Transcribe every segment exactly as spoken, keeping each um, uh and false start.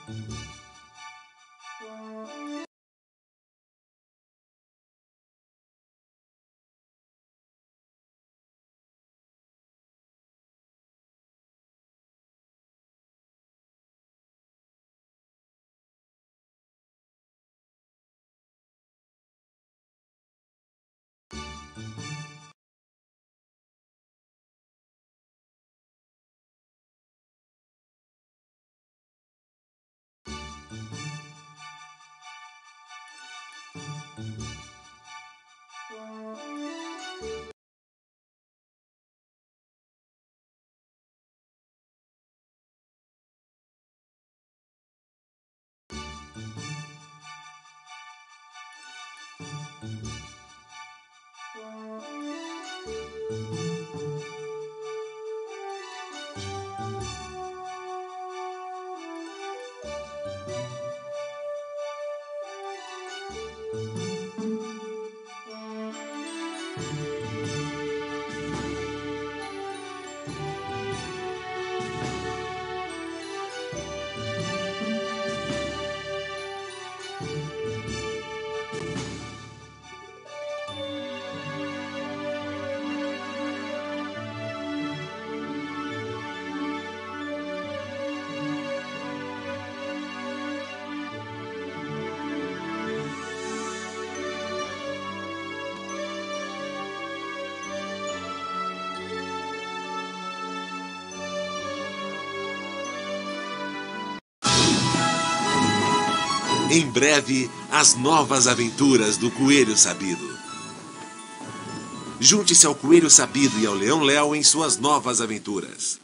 Em breve, as novas aventuras do Coelho Sabido. Junte-se ao Coelho Sabido e ao Leão Léo em suas novas aventuras.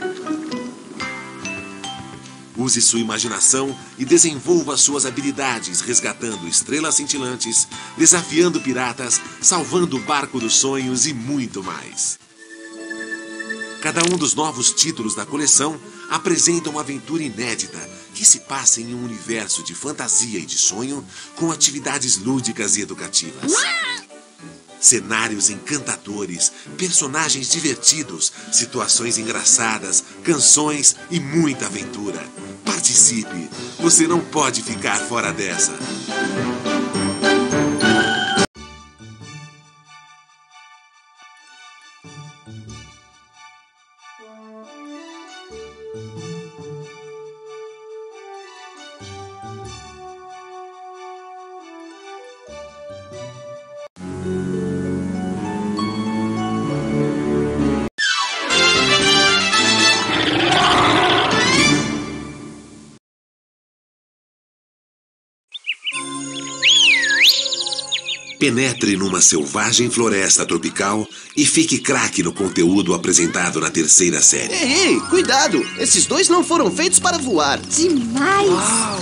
Use sua imaginação e desenvolva suas habilidades, resgatando estrelas cintilantes, desafiando piratas, salvando o barco dos sonhos e muito mais. Cada um dos novos títulos da coleção apresenta uma aventura inédita que se passa em um universo de fantasia e de sonho com atividades lúdicas e educativas. Cenários encantadores, personagens divertidos, situações engraçadas, canções e muita aventura. Participe! Você não pode ficar fora dessa! Penetre numa selvagem floresta tropical e fique craque no conteúdo apresentado na terceira série. Ei, ei, cuidado! Esses dois não foram feitos para voar. Demais! Uau!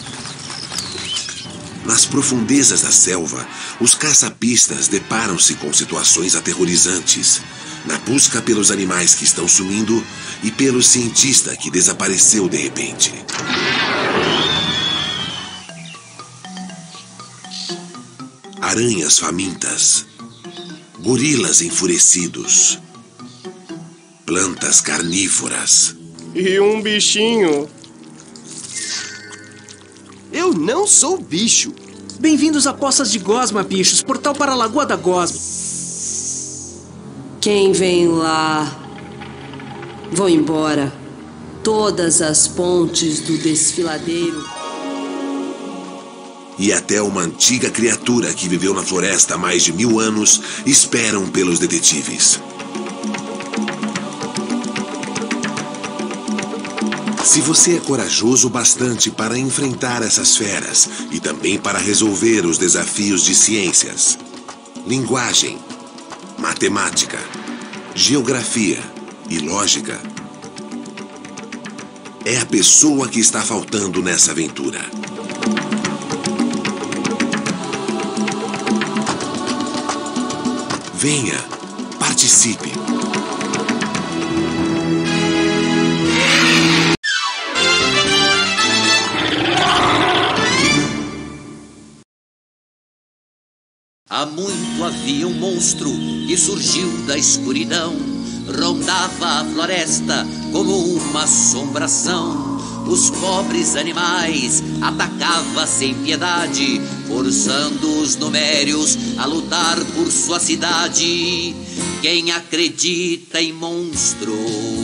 Nas profundezas da selva, os caçapistas deparam-se com situações aterrorizantes, na busca pelos animais que estão sumindo e pelo cientista que desapareceu de repente. Aranhas famintas, gorilas enfurecidos, plantas carnívoras. E um bichinho. Eu não sou bicho. Bem-vindos a Poças de Gosma, bichos. Portal para a Lagoa da Gosma. Quem vem lá? Vão embora. Todas as pontes do desfiladeiro. E até uma antiga criatura que viveu na floresta há mais de mil anos esperam pelos detetives. Se você é corajoso bastante para enfrentar essas feras e também para resolver os desafios de ciências, linguagem, matemática, geografia e lógica, é a pessoa que está faltando nessa aventura. Venha, participe. Há muito havia um monstro que surgiu da escuridão, rondava a floresta como uma assombração. os pobres animais atacava sem piedade, forçando os numérios a lutar por sua cidade. Quem acredita em monstros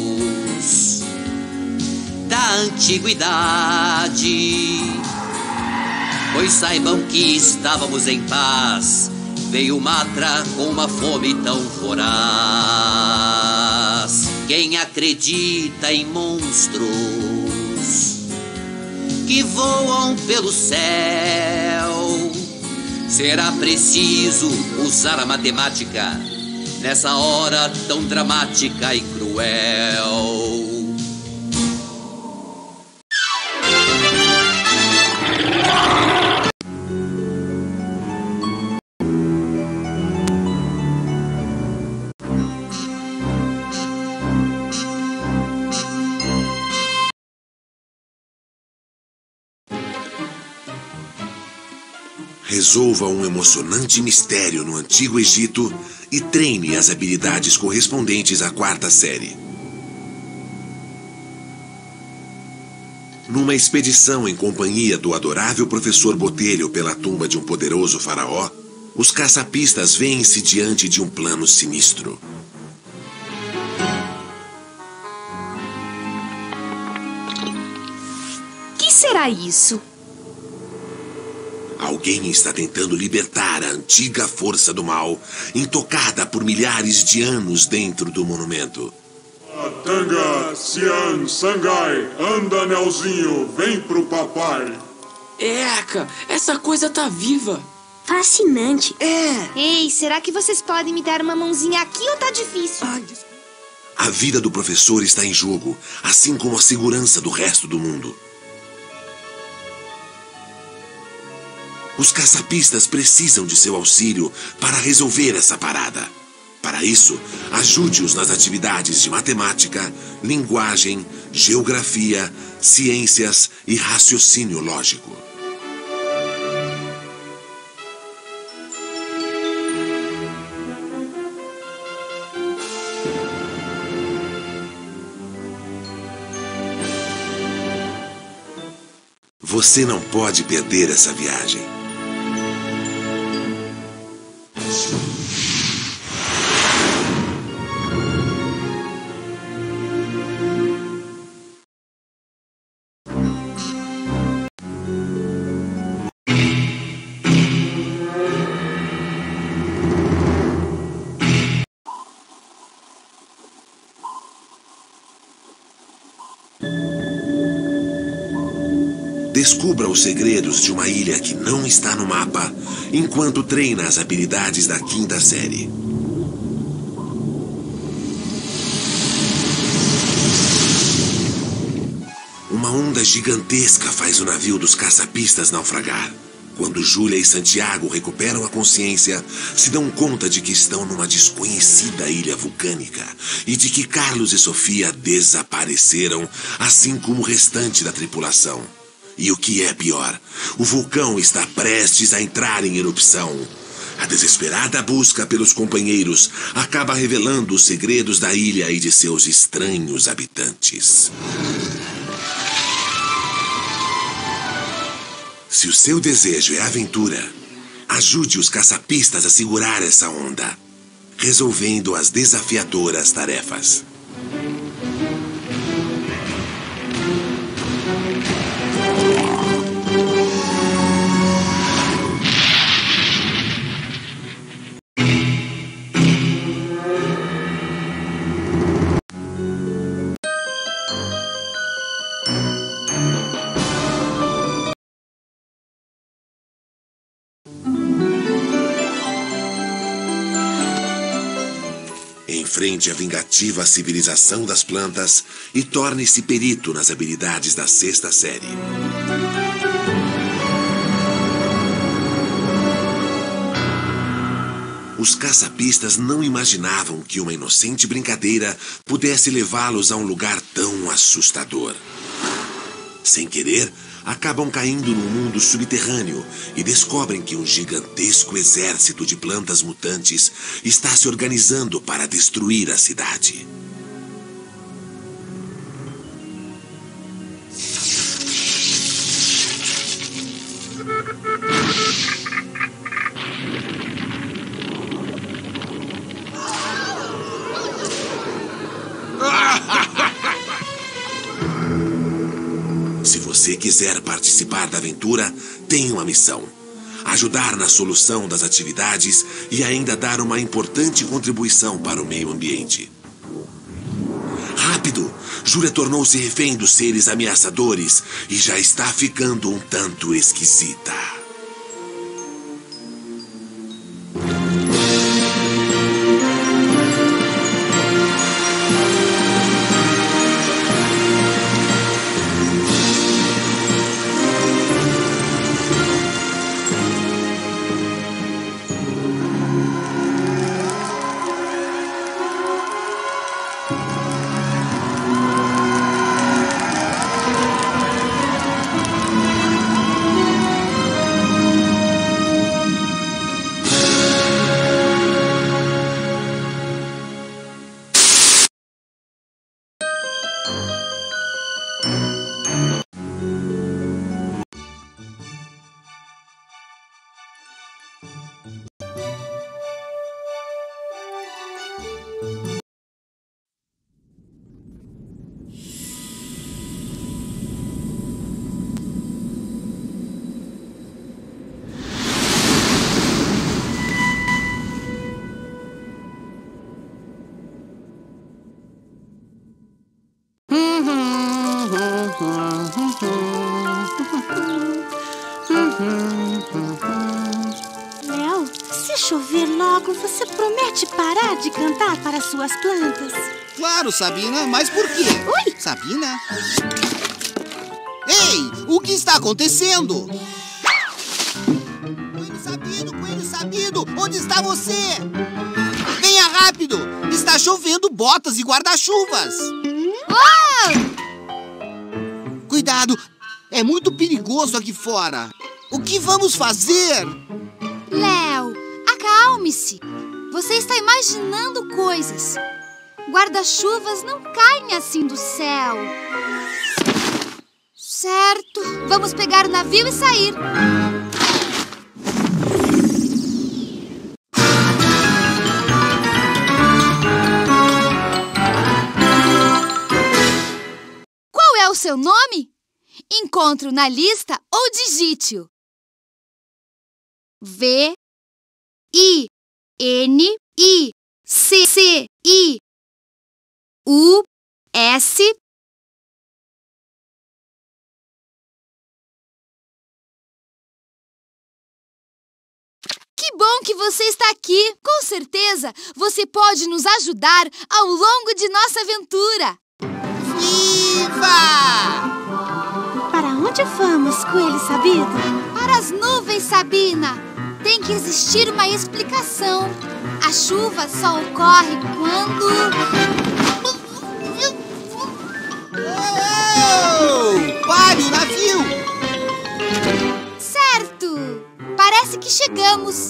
da antiguidade, pois saibam que estávamos em paz. Veio Matra com uma fome tão voraz. Quem acredita em monstros que voam pelo céu, será preciso usar a matemática nessa hora tão dramática e cruel. Resolva um emocionante mistério no Antigo Egito e treine as habilidades correspondentes à quarta série. Numa expedição em companhia do adorável professor Botelho pela tumba de um poderoso faraó, os caçapistas veem-se diante de um plano sinistro. Que será isso? Alguém está tentando libertar a antiga força do mal, intocada por milhares de anos dentro do monumento. Tanga, Cian, Sangai, anda, Nelzinho, vem pro papai. Eca, essa coisa tá viva. Fascinante. É. Ei, será que vocês podem me dar uma mãozinha aqui ou tá difícil? Ai, A vida do professor está em jogo, assim como a segurança do resto do mundo. Os caçapistas precisam de seu auxílio para resolver essa parada. Para isso, ajude-os nas atividades de matemática, linguagem, geografia, ciências e raciocínio lógico. Você não pode perder essa viagem. Descubra os segredos de uma ilha que não está no mapa, enquanto treina as habilidades da quinta série. Uma onda gigantesca faz o navio dos caçapistas naufragar. Quando Júlia e Santiago recuperam a consciência, se dão conta de que estão numa desconhecida ilha vulcânica e de que Carlos e Sofia desapareceram, assim como o restante da tripulação. E o que é pior, o vulcão está prestes a entrar em erupção. A desesperada busca pelos companheiros acaba revelando os segredos da ilha e de seus estranhos habitantes. Se o seu desejo é aventura, ajude os caçapistas a segurar essa onda, resolvendo as desafiadoras tarefas. Enfrente a vingativa civilização das plantas e torne-se perito nas habilidades da sexta série. Os caçapistas não imaginavam que uma inocente brincadeira pudesse levá-los a um lugar tão assustador. Sem querer, acabam caindo num mundo subterrâneo e descobrem que um gigantesco exército de plantas mutantes está se organizando para destruir a cidade. você quiser participar da aventura, tem uma missão: ajudar na solução das atividades e ainda dar uma importante contribuição para o meio ambiente. Rápido! Júlia tornou-se refém dos seres ameaçadores e já está ficando um tanto esquisita. Léo, se chover logo, você promete parar de cantar para suas plantas? Claro, Sabina, mas por quê? Oi! Sabina? Ei, o que está acontecendo? Coelho Sabino, Coelho Sabino, onde está você? Venha rápido! Está chovendo botas e guarda-chuvas! Oh! Cuidado, é muito perigoso aqui fora. O que vamos fazer? Léo, acalme-se. Você está imaginando coisas. Guarda-chuvas não caem assim do céu. Certo, vamos pegar o navio e sair. Qual é o seu nome? Encontre-o na lista ou digite-o. V I N I C C I U S Que bom que você está aqui! Com certeza, você pode nos ajudar ao longo de nossa aventura! Viva! Para onde vamos, Coelho Sabino? Para as nuvens, Sabina! Tem que existir uma explicação. A chuva só ocorre quando... Oh! Pare o navio! Certo! Parece que chegamos.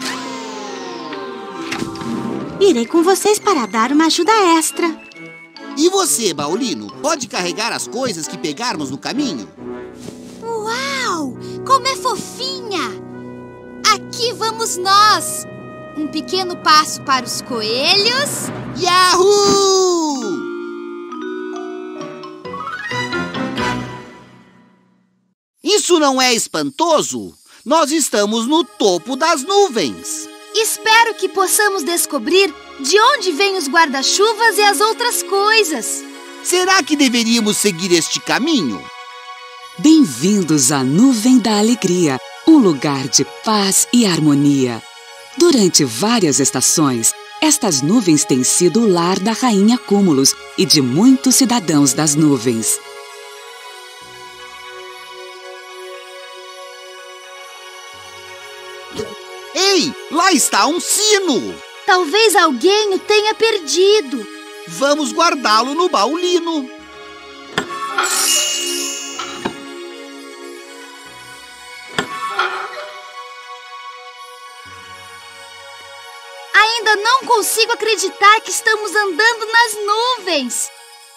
Irei com vocês para dar uma ajuda extra. E você, Baulino, pode carregar as coisas que pegarmos no caminho? Uau! Como é fofinha! Aqui vamos nós! Um pequeno passo para os coelhos. Yahoo! Isso não é espantoso? Nós estamos no topo das nuvens. Espero que possamos descobrir de onde vêm os guarda-chuvas e as outras coisas. Será que deveríamos seguir este caminho? Bem-vindos à Nuvem da Alegria, um lugar de paz e harmonia. Durante várias estações, estas nuvens têm sido o lar da Rainha Cúmulus e de muitos cidadãos das nuvens. Ei, lá está um sino! Talvez alguém o tenha perdido. Vamos guardá-lo no baulino. Ainda não consigo acreditar que estamos andando nas nuvens.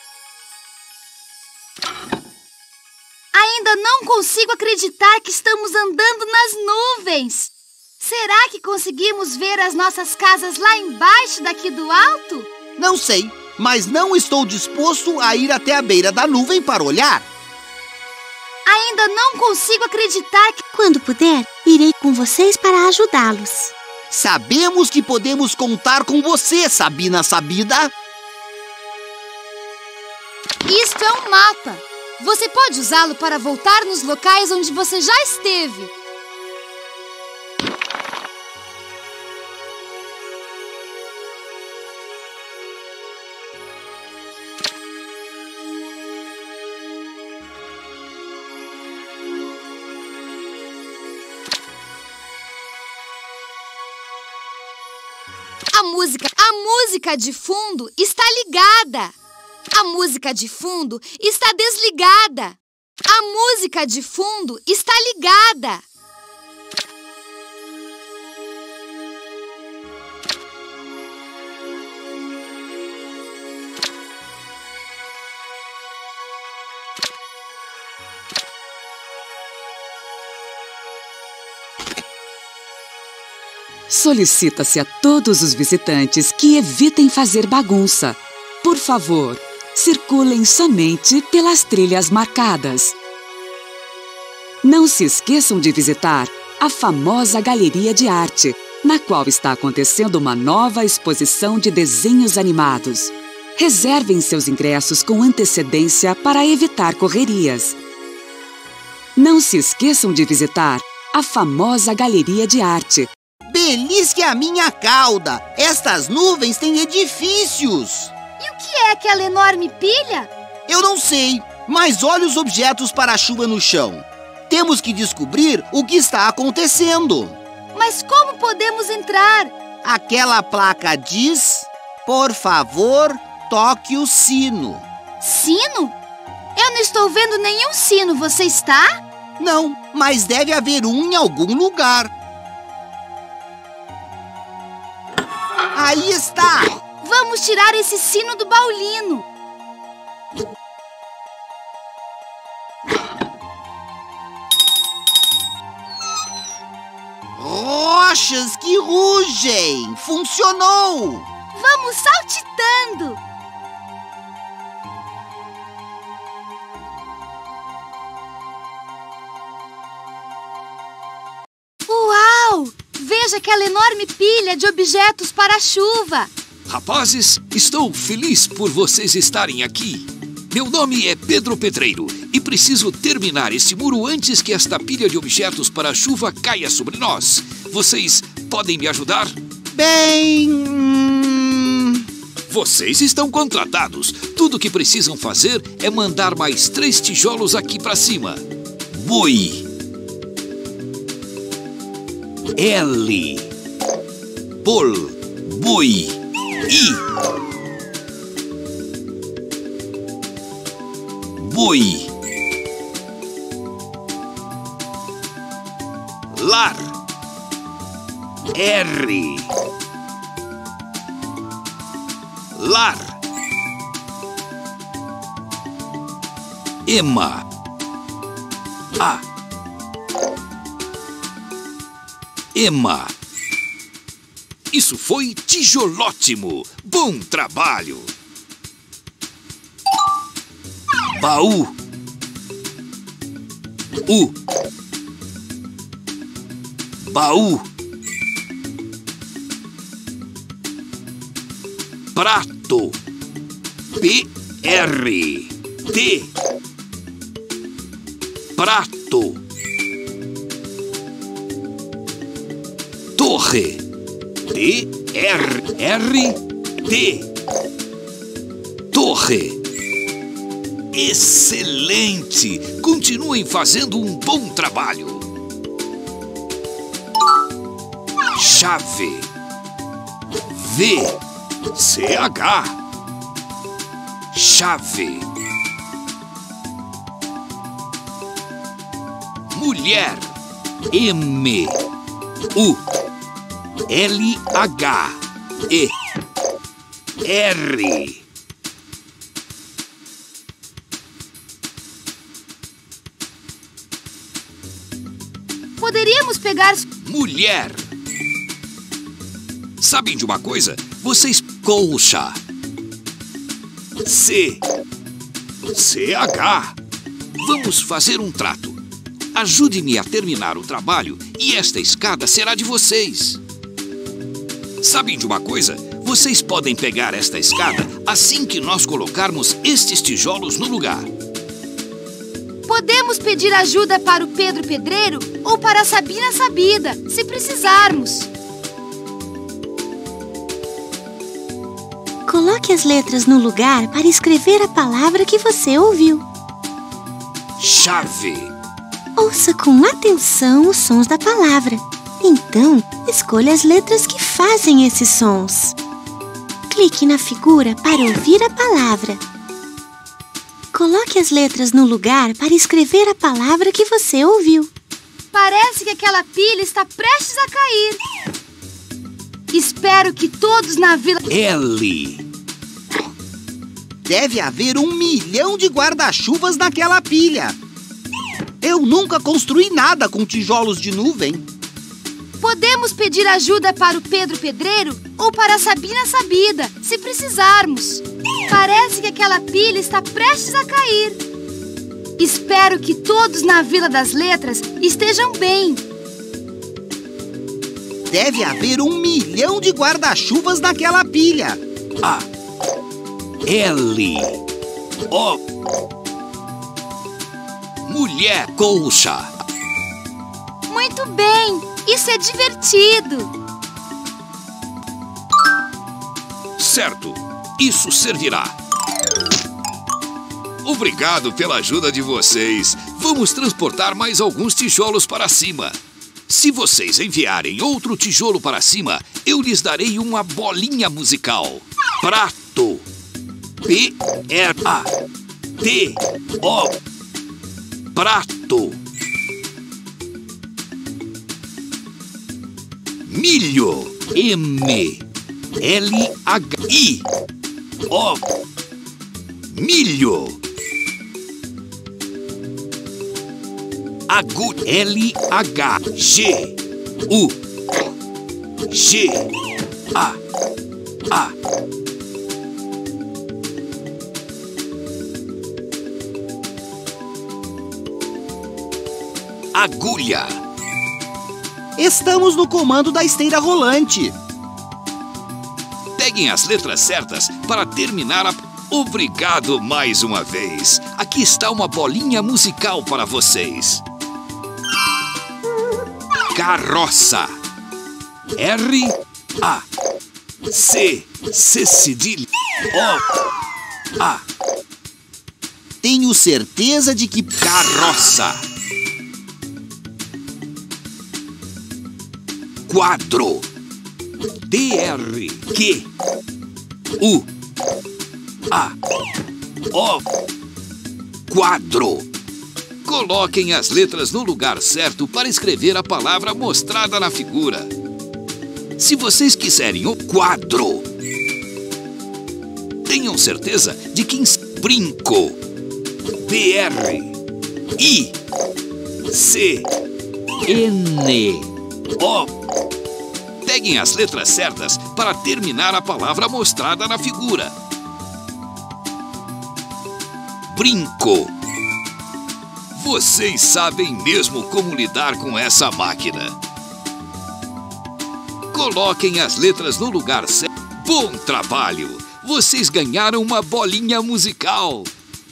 Ainda não consigo acreditar que estamos andando nas nuvens. Será que conseguimos ver as nossas casas lá embaixo daqui do alto? Não sei, mas não estou disposto a ir até a beira da nuvem para olhar. Ainda não consigo acreditar que... Quando puder, irei com vocês para ajudá-los. Sabemos que podemos contar com você, Sabina Sabida. Isto é um mapa. Você pode usá-lo para voltar nos locais onde você já esteve. A música, a música de fundo está ligada. A música de fundo está desligada. A música de fundo está ligada. Solicita-se a todos os visitantes que evitem fazer bagunça. Por favor, circulem somente pelas trilhas marcadas. Não se esqueçam de visitar a famosa Galeria de Arte, na qual está acontecendo uma nova exposição de desenhos animados. Reservem seus ingressos com antecedência para evitar correrias. Não se esqueçam de visitar a famosa Galeria de Arte. Belisque a minha cauda! Estas nuvens têm edifícios! E o que é aquela enorme pilha? Eu não sei, mas olhe os objetos para a chuva no chão. Temos que descobrir o que está acontecendo. Mas como podemos entrar? Aquela placa diz: por favor, toque o sino. Sino? Eu não estou vendo nenhum sino, você está? Não, mas deve haver um em algum lugar. Aí está! Vamos tirar esse sino do baulino. Rochas que rugem! Funcionou! Vamos saltitando! Uau! Veja aquela enorme pilha de objetos para a chuva. Rapazes, estou feliz por vocês estarem aqui. Meu nome é Pedro Pedreiro e preciso terminar esse muro antes que esta pilha de objetos para a chuva caia sobre nós. Vocês podem me ajudar? Bem... Hum... Vocês estão contratados. Tudo o que precisam fazer é mandar mais três tijolos aqui para cima. Boi. L. Pol. Boi. I. Boi. Lar. R. Lar. Ema. A. Ema. Isso foi tijolótimo. Bom trabalho. Baú. U. Baú. Prato. P R T. Prato. Torre. T R R T. Torre. Excelente! Continuem fazendo um bom trabalho. Chave. V. C H. Chave. Mulher. M. U. L H E R. Poderíamos pegar... Mulher. Sabem de uma coisa? Vocês... Colcha. C. C H. Vamos fazer um trato. Ajude-me a terminar o trabalho e esta escada será de vocês. Sabem de uma coisa? Vocês podem pegar esta escada assim que nós colocarmos estes tijolos no lugar. Podemos pedir ajuda para o Pedro Pedreiro ou para a Sabina Sabida, se precisarmos. Coloque as letras no lugar para escrever a palavra que você ouviu. Chave. Ouça com atenção os sons da palavra. Então, escolha as letras que fazem esses sons. Clique na figura para ouvir a palavra. Coloque as letras no lugar para escrever a palavra que você ouviu. Parece que aquela pilha está prestes a cair. Espero que todos na vila... L. Deve haver um milhão de guarda-chuvas naquela pilha. Eu nunca construí nada com tijolos de nuvem. Podemos pedir ajuda para o Pedro Pedreiro ou para a Sabina Sabida, se precisarmos. Parece que aquela pilha está prestes a cair. Espero que todos na Vila das Letras estejam bem. Deve haver um milhão de guarda-chuvas naquela pilha. A. L. O. Mulher colcha. Muito bem, isso é divertido. Certo, isso servirá. Obrigado pela ajuda de vocês. Vamos transportar mais alguns tijolos para cima. Se vocês enviarem outro tijolo para cima, eu lhes darei uma bolinha musical. Prato. P R A T O. Prato. Milho. M L H I O. Milho. Agu L H G U G A A. Agulha. Estamos no comando da esteira rolante. Peguem as letras certas para terminar a... Obrigado mais uma vez. Aqui está uma bolinha musical para vocês. Carroça. R A C C cedilha O A. Tenho certeza de que... Carroça. Quadro. D R Q U A O. Quadro. Coloquem as letras no lugar certo para escrever a palavra mostrada na figura. Se vocês quiserem o quadro, tenham certeza de que brinco. B R I C N O. Peguem as letras certas para terminar a palavra mostrada na figura. Brinco. Vocês sabem mesmo como lidar com essa máquina. Coloquem as letras no lugar certo. Bom trabalho! Vocês ganharam uma bolinha musical.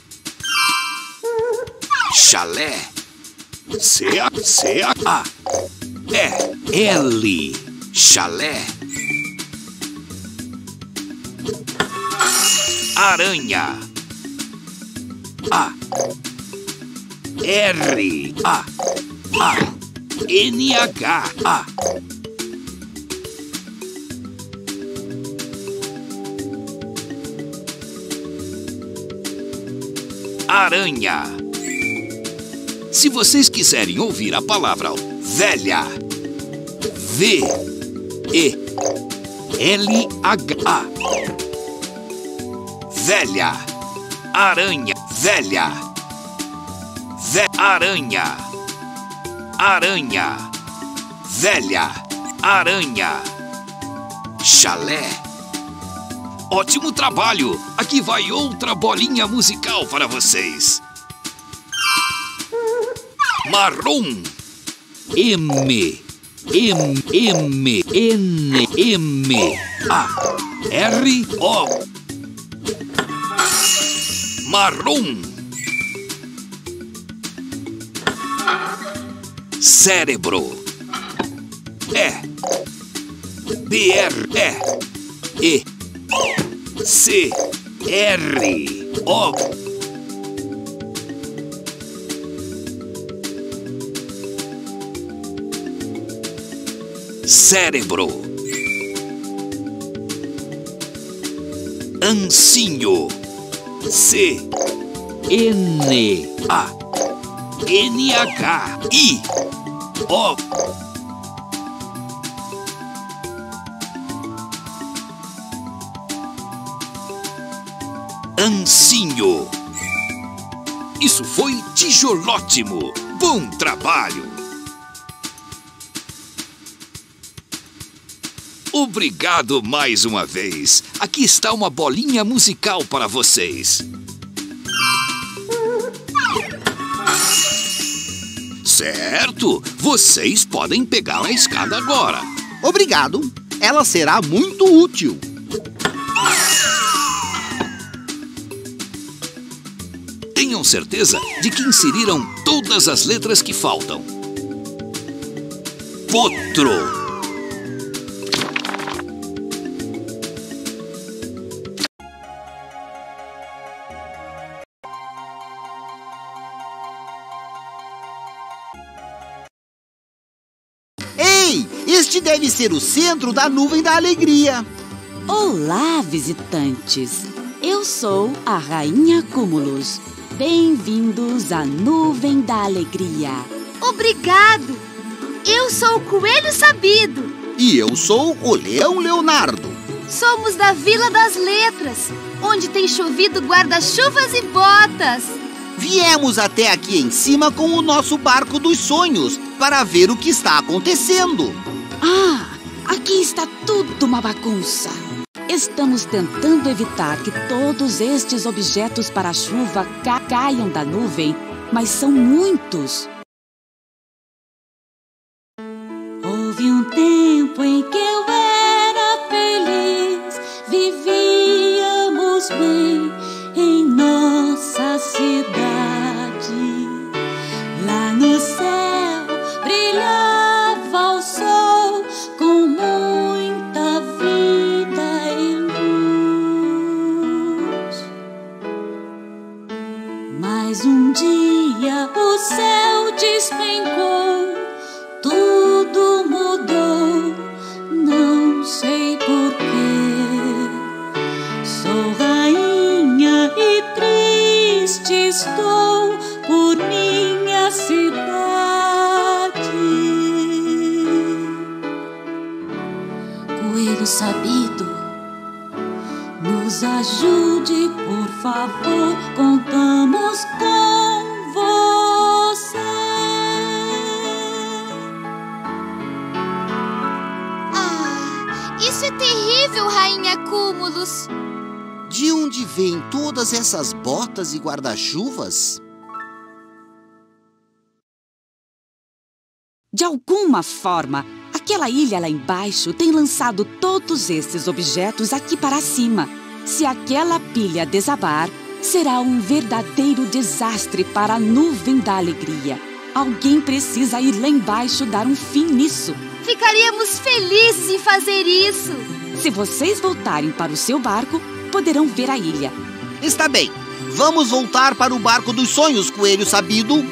Chalé. C A C A E L. Chalé. Aranha. A R A A N H A. Aranha. Se vocês quiserem ouvir a palavra velha, V E L H A. Velha. Aranha. Velha. Ve aranha. Aranha. Velha. Aranha. Chalé. Ótimo trabalho! Aqui vai outra bolinha musical para vocês. Marrom. M. M. M. N. M. A. R. O. Marrom. Cérebro. E. B. R. E. E. C. R. O. Cérebro. Ancinho. C. N. A. N. H. I. O. Ancinho. Isso foi tijolótimo. Bom trabalho. Obrigado mais uma vez. Aqui está uma bolinha musical para vocês. Certo, vocês podem pegar a escada agora. Obrigado. Ela será muito útil. Tenham certeza de que inseriram todas as letras que faltam. Potro. Ei, este deve ser o centro da Nuvem da Alegria. Olá, visitantes. Eu sou a Rainha Cúmulus. Bem-vindos à Nuvem da Alegria. Obrigado. Eu sou o Coelho Sabido. E eu sou o Leão Leonardo. Somos da Vila das Letras, onde tem chovido guarda-chuvas e botas. Viemos até aqui em cima com o nosso barco dos sonhos para ver o que está acontecendo. Ah, aqui está tudo uma bagunça. Estamos tentando evitar que todos estes objetos para a chuva ca caiam da nuvem, mas são muitos. Houve um tempo em que eu era feliz, vivíamos bem em nossa cidade. Lá no céu brilhava o sol com muita vida e luz. Mas um dia o céu despencou, tudo mudou, não sei porquê. Sou rainha e triste estou por minha cidade. Coelho Sabido, nos ajude, por favor, contamos com você. Ah, isso é terrível, Rainha Cúmulus. De onde vêm todas essas botas e guarda-chuvas? De alguma forma, aquela ilha lá embaixo tem lançado todos esses objetos aqui para cima. Se aquela pilha desabar, será um verdadeiro desastre para a Nuvem da Alegria. Alguém precisa ir lá embaixo dar um fim nisso. Ficaríamos felizes em fazer isso. Se vocês voltarem para o seu barco, poderão ver a ilha. Está bem. Vamos voltar para o barco dos sonhos, Coelho Sabido.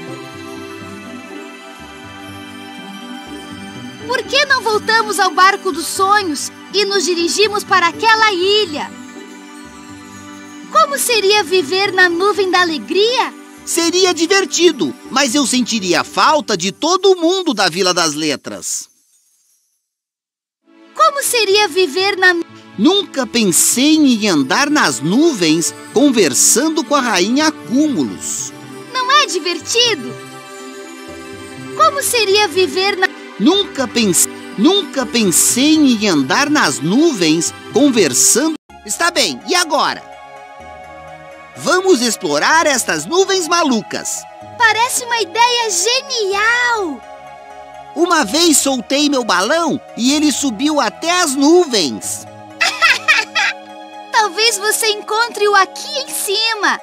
Por que não voltamos ao barco dos sonhos e nos dirigimos para aquela ilha? Como seria viver na Nuvem da Alegria? Seria divertido, mas eu sentiria falta de todo mundo da Vila das Letras. Como seria viver na... Nunca pensei em andar nas nuvens conversando com a Rainha Cúmulus. Não é divertido? Como seria viver na... Nunca pensei, nunca pensei em andar nas nuvens conversando... Está bem, e agora? Vamos explorar estas nuvens malucas. Parece uma ideia genial! Uma vez soltei meu balão e ele subiu até as nuvens. Talvez você encontre-o aqui em cima.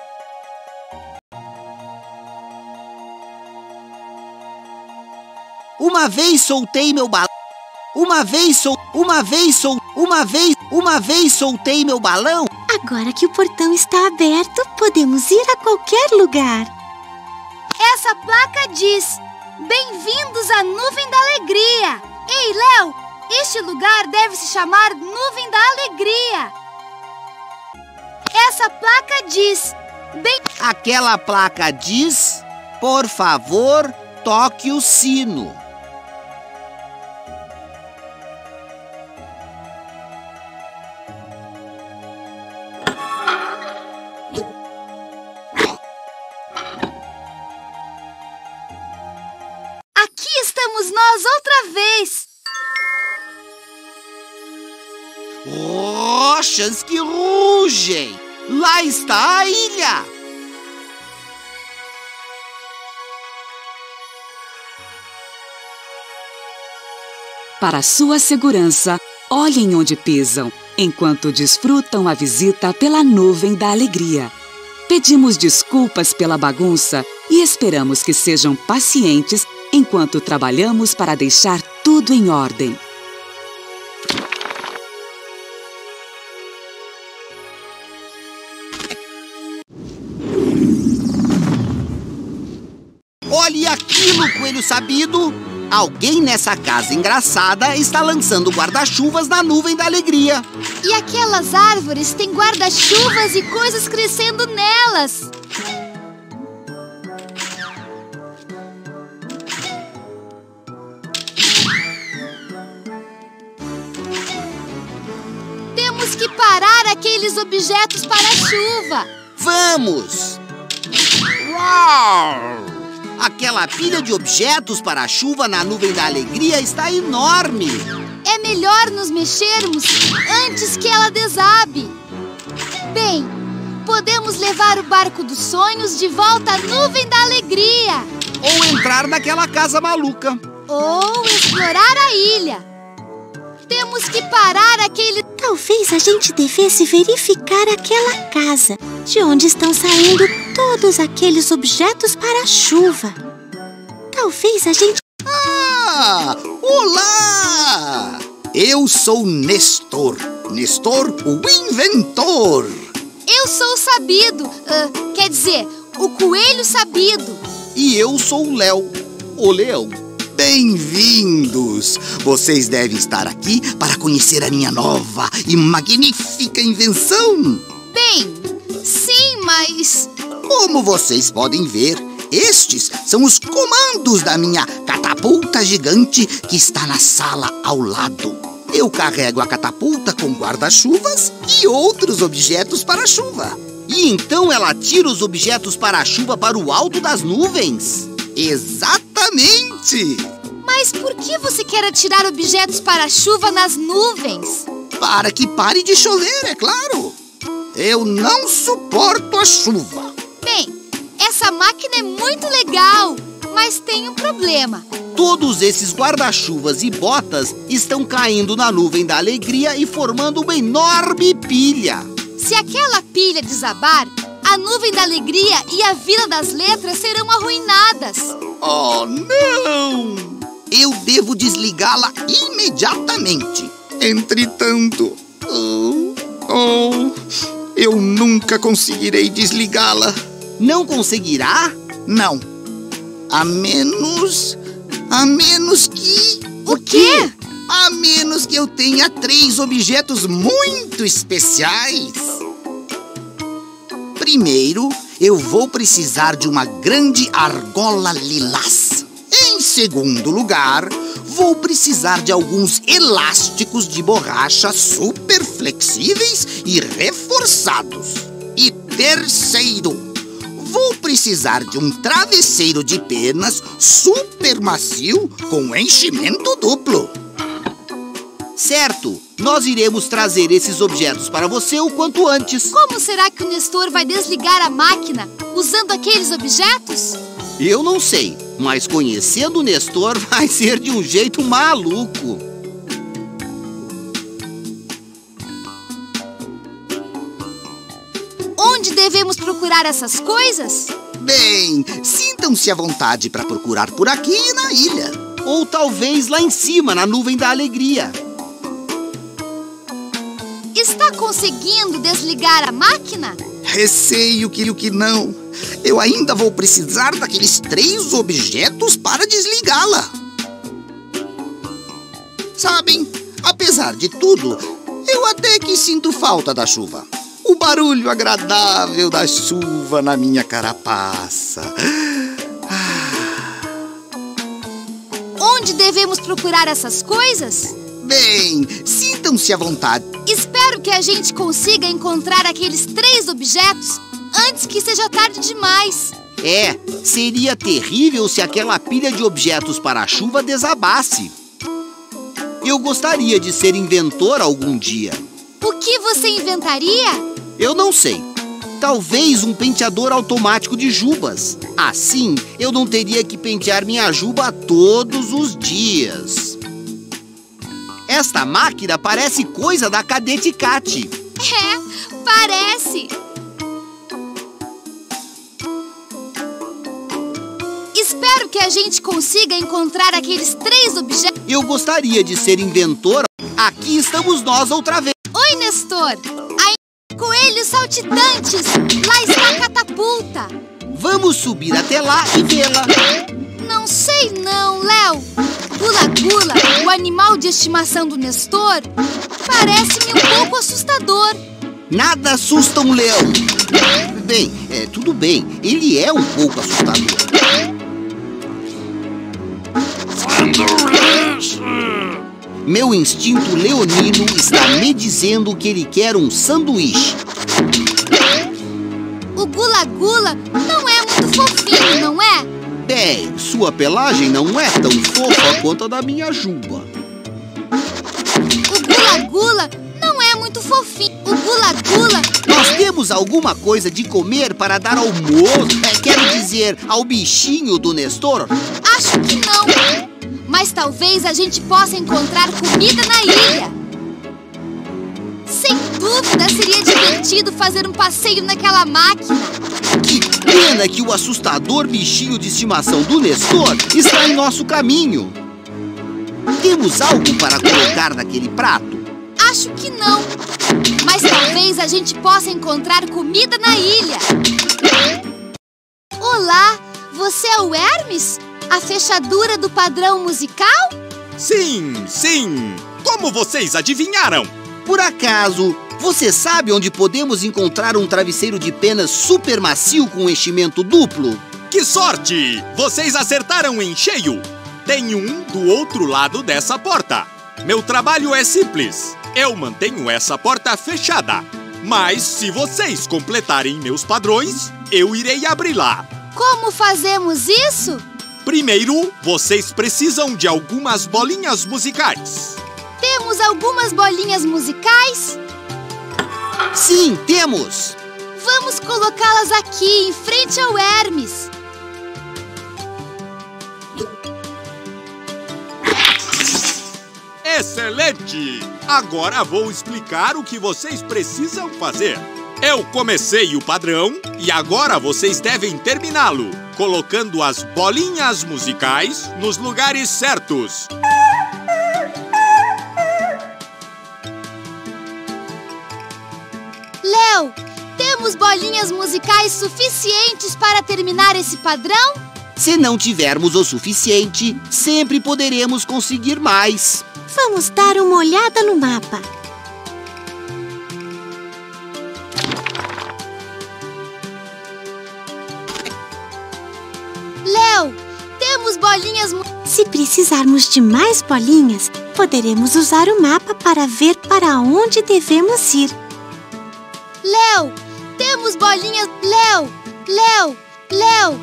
Uma vez soltei meu balão. Uma vez sol... Uma vez sol... Uma vez... Uma vez soltei meu balão. Agora que o portão está aberto, podemos ir a qualquer lugar. Essa placa diz: Bem-vindos à Nuvem da Alegria. Ei, Léo, este lugar deve se chamar Nuvem da Alegria. Essa placa diz: Bem... Aquela placa diz: Por favor, toque o sino. Aqui estamos nós outra vez. Rochas que rugem! Lá está a ilha! Para sua segurança, olhem onde pisam, enquanto desfrutam a visita pela Nuvem da Alegria. Pedimos desculpas pela bagunça e esperamos que sejam pacientes enquanto trabalhamos para deixar tudo em ordem. Olhe aquilo, coelho sabido! Alguém nessa casa engraçada está lançando guarda-chuvas na Nuvem da Alegria. E aquelas árvores têm guarda-chuvas e coisas crescendo nelas. Temos que parar aqueles objetos para a chuva. Vamos! Uau! Aquela pilha de objetos para a chuva na Nuvem da Alegria está enorme. É melhor nos mexermos antes que ela desabe. Bem, podemos levar o barco dos sonhos de volta à Nuvem da Alegria. Ou entrar naquela casa maluca. Ou explorar a ilha. Temos que parar aquele... Talvez a gente devesse verificar aquela casa, de onde estão saindo todos aqueles objetos para a chuva. Talvez a gente... Ah! Olá! Eu sou Nestor. Nestor, o inventor. Eu sou o Sabido. Uh, quer dizer, o Coelho Sabido. E eu sou o Léo, o Leão. Bem-vindos! Vocês devem estar aqui para conhecer a minha nova e magnífica invenção. Bem, sim, mas... Como vocês podem ver, estes são os comandos da minha catapulta gigante que está na sala ao lado. Eu carrego a catapulta com guarda-chuvas e outros objetos para a chuva. E então ela tira os objetos para a chuva para o alto das nuvens? Exatamente! Mas por que você quer atirar objetos para a chuva nas nuvens? Para que pare de chover, é claro! Eu não suporto a chuva. Bem, essa máquina é muito legal, mas tem um problema. Todos esses guarda-chuvas e botas estão caindo na Nuvem da Alegria e formando uma enorme pilha. Se aquela pilha desabar, a Nuvem da Alegria e a Vila das Letras serão arruinadas. Oh, não! Eu devo desligá-la imediatamente. Entretanto, oh, oh, eu nunca conseguirei desligá-la. Não conseguirá? Não. A menos... A menos que... O quê? A menos que eu tenha três objetos muito especiais. Primeiro, eu vou precisar de uma grande argola lilás. Em segundo lugar, vou precisar de alguns elásticos de borracha super flexíveis e reforçados. E terceiro, vou precisar de um travesseiro de penas super macio com enchimento duplo. Certo, Nós iremos trazer esses objetos para você o quanto antes. Como será que o Nestor vai desligar a máquina usando aqueles objetos? Eu não sei, mas conhecendo o Nestor vai ser de um jeito maluco. Onde devemos procurar essas coisas? Bem, sintam-se à vontade para procurar por aqui na ilha. Ou talvez lá em cima, na nuvem da alegria. Está conseguindo desligar a máquina? Receio que o que não. Eu ainda vou precisar daqueles três objetos para desligá-la. Sabem, apesar de tudo, eu até que sinto falta da chuva. O barulho agradável da chuva na minha carapaça. Onde devemos procurar essas coisas? Bem, sintam-se à vontade. Espero que a gente consiga encontrar aqueles três objetos antes que seja tarde demais. É, seria terrível se aquela pilha de objetos para a chuva desabasse. Eu gostaria de ser inventor algum dia. O que você inventaria? Eu não sei. Talvez um penteador automático de jubas. Assim, eu não teria que pentear minha juba todos os dias. Esta máquina parece coisa da Cadete Cat. É, parece. Espero que a gente consiga encontrar aqueles três objetos. Eu gostaria de ser inventor. Aqui estamos nós outra vez. Oi, Nestor. Aí, coelhos saltitantes. Lá está a catapulta. Vamos subir até lá e vê-la. Não sei não, Léo. Gula Gula, o animal de estimação do Nestor, parece-me um pouco assustador. Nada assusta um leão. Bem, é, tudo bem, ele é um pouco assustador. Meu instinto leonino está me dizendo que ele quer um sanduíche. O Gula Gula não é muito fofinho, não é? Bem, sua pelagem não é tão fofa quanto a da minha juba. O Gula Gula não é muito fofinho. O Gula Gula... Nós temos alguma coisa de comer para dar ao moço? É, quero dizer, ao bichinho do Nestor? Acho que não. Mas talvez a gente possa encontrar comida na ilha. Sem dúvida seria divertido fazer um passeio naquela máquina. Que pena que o assustador bichinho de estimação do Nestor está em nosso caminho. Temos algo para colocar naquele prato? Acho que não. Mas talvez a gente possa encontrar comida na ilha. Olá, você é o Hermes? A fechadura do padrão musical? Sim, sim. Como vocês adivinharam? Por acaso, você sabe onde podemos encontrar um travesseiro de penas super macio com enchimento duplo? Que sorte! Vocês acertaram em cheio! Tem um do outro lado dessa porta. Meu trabalho é simples. Eu mantenho essa porta fechada. Mas se vocês completarem meus padrões, eu irei abri-la. Como fazemos isso? Primeiro, vocês precisam de algumas bolinhas musicais. Temos algumas bolinhas musicais? Sim, temos! Vamos colocá-las aqui, em frente ao Hermes. Excelente! Agora vou explicar o que vocês precisam fazer. Eu comecei o padrão e agora vocês devem terminá-lo, colocando as bolinhas musicais nos lugares certos. Léo, temos bolinhas musicais suficientes para terminar esse padrão? Se não tivermos o suficiente, sempre poderemos conseguir mais. Vamos dar uma olhada no mapa. Léo, temos bolinhas... Se precisarmos de mais bolinhas, poderemos usar o mapa para ver para onde devemos ir. Léo, temos bolinhas... Léo, Léo, Léo.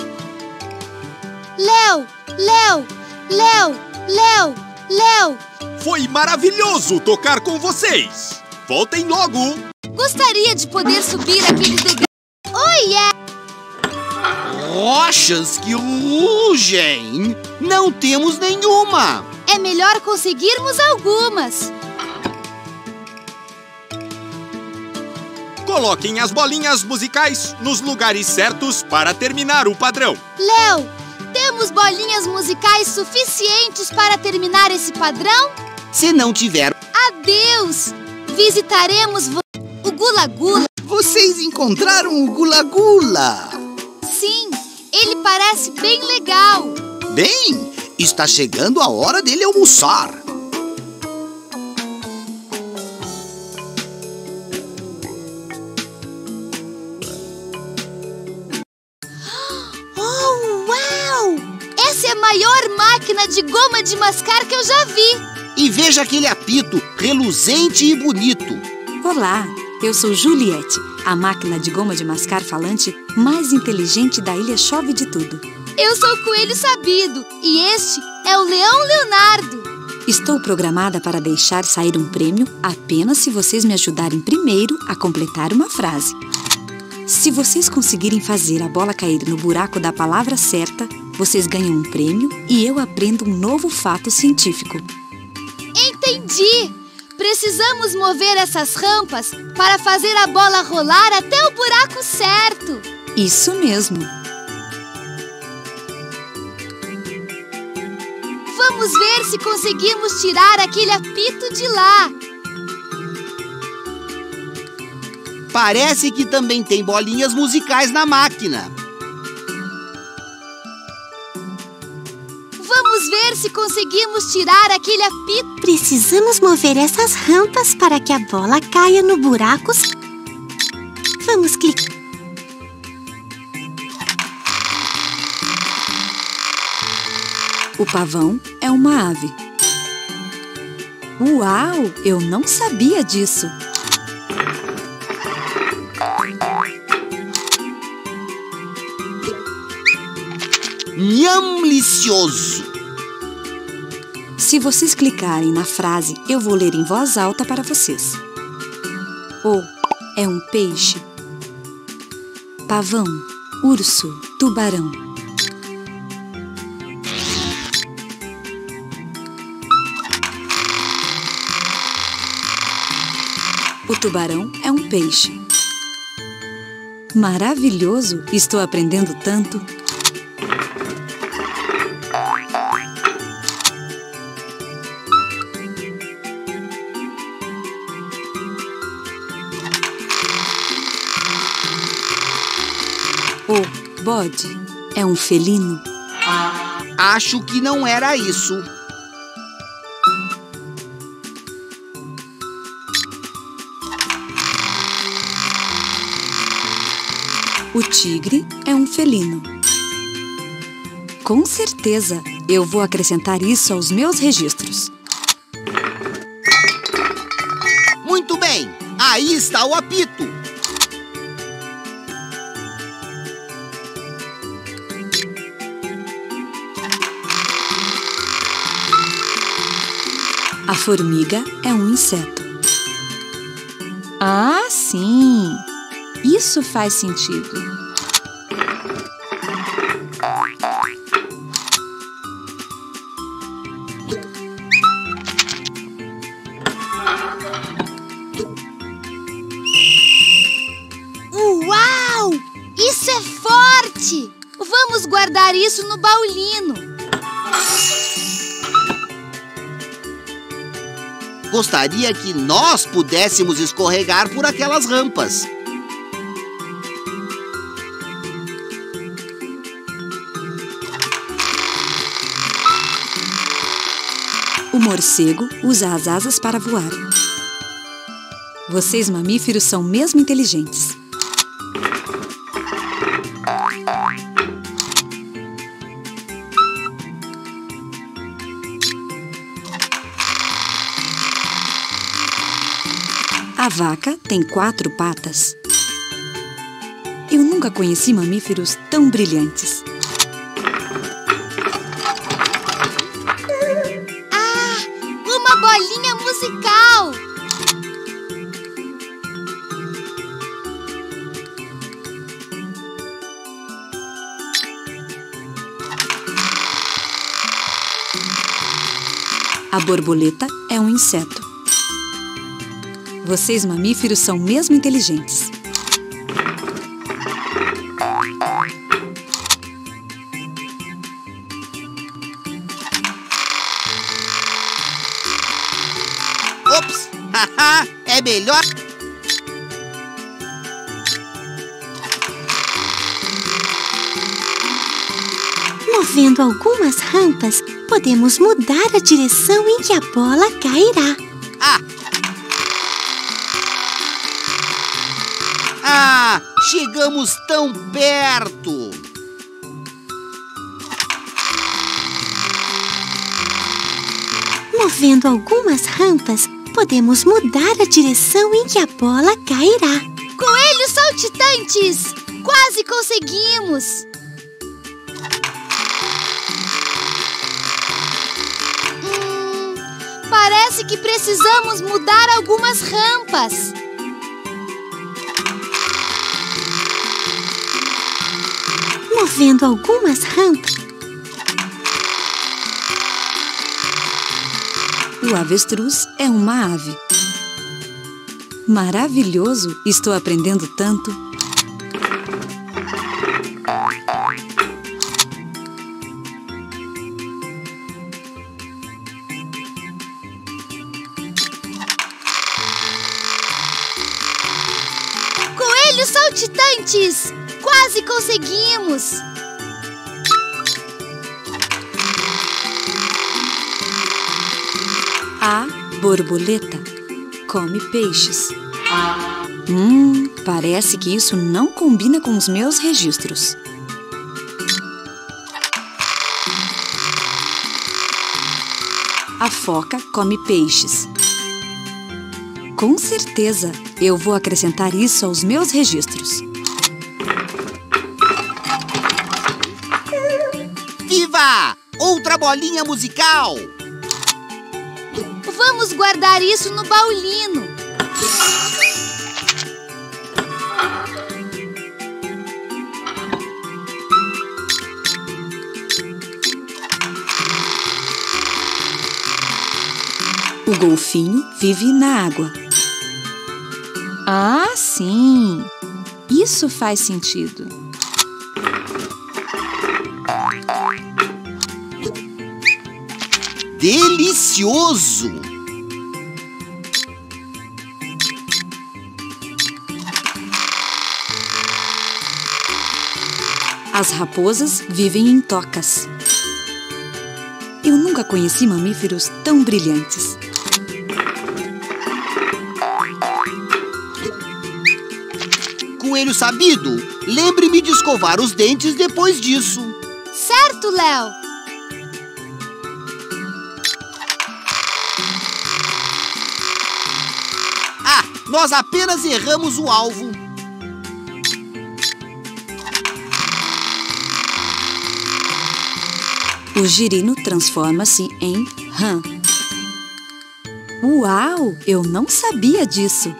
Léo, Léo, Léo, Léo, Léo. Foi maravilhoso tocar com vocês! Voltem logo! Gostaria de poder subir aquele degrau. Oi, é! Rochas que rugem! Não temos nenhuma! É melhor conseguirmos algumas. Coloquem as bolinhas musicais nos lugares certos para terminar o padrão. Léo, temos bolinhas musicais suficientes para terminar esse padrão? Se não tiver... Adeus! Visitaremos o Gula Gula. Vocês encontraram o Gula Gula? Sim, ele parece bem legal. Bem, está chegando a hora dele almoçar. Oh, uau! Essa é a maior máquina de goma de mascar que eu já vi. E veja aquele apito, reluzente e bonito. Olá, eu sou Juliette, a máquina de goma de mascar falante mais inteligente da Ilha Chove de Tudo. Eu sou o Coelho Sabido e este é o Leão Leonardo. Estou programada para deixar sair um prêmio apenas se vocês me ajudarem primeiro a completar uma frase. Se vocês conseguirem fazer a bola cair no buraco da palavra certa, vocês ganham um prêmio e eu aprendo um novo fato científico. Entendi! Precisamos mover essas rampas para fazer a bola rolar até o buraco certo. Isso mesmo. Vamos ver se conseguimos tirar aquele apito de lá. Parece que também tem bolinhas musicais na máquina. Vamos ver se conseguimos tirar aquele apito. Precisamos mover essas rampas para que a bola caia no buraco. Vamos clicar. O pavão é uma ave. Uau! Eu não sabia disso. Nham-licioso! Se vocês clicarem na frase, eu vou ler em voz alta para vocês. O é um peixe. Pavão, urso, tubarão. O tubarão é um peixe. Maravilhoso! Estou aprendendo tanto. O bode é um felino. Acho que não era isso. O tigre é um felino. Com certeza, eu vou acrescentar isso aos meus registros. Muito bem, aí está o apito. A formiga é um inseto. Ah, sim! Isso faz sentido. Uau! Isso é forte! Vamos guardar isso no baulino. Gostaria que nós pudéssemos escorregar por aquelas rampas. O morcego usa as asas para voar. Vocês mamíferos são mesmo inteligentes. A vaca tem quatro patas. Eu nunca conheci mamíferos tão brilhantes. Ah, uma A borboleta é um inseto. Vocês, mamíferos, são mesmo inteligentes. Ops! Haha! É melhor... Movendo algumas rampas, podemos mudar a direção em que a bola cairá. Ah! Ah! Chegamos tão perto! Movendo algumas rampas, podemos mudar a direção em que a bola cairá. Coelhos saltitantes! Quase conseguimos! Hum, parece que precisamos mudar algumas rampas. Movendo algumas rampas, o avestruz é uma ave. Maravilhoso! Estou aprendendo tanto. Coelhos saltitantes! Quase conseguimos! A borboleta come peixes. Hum, parece que isso não combina com os meus registros. A foca come peixes. Com certeza, eu vou acrescentar isso aos meus registros. Viva! Outra bolinha musical! Vamos guardar isso no baulino. O golfinho vive na água. Ah, sim! Isso faz sentido. Delicioso! As raposas vivem em tocas. Eu nunca conheci mamíferos tão brilhantes. Coelho sabido, lembre-me de escovar os dentes depois disso. Certo, Léo. Ah, nós apenas erramos o alvo. O girino transforma-se em rã. Uau! Eu não sabia disso.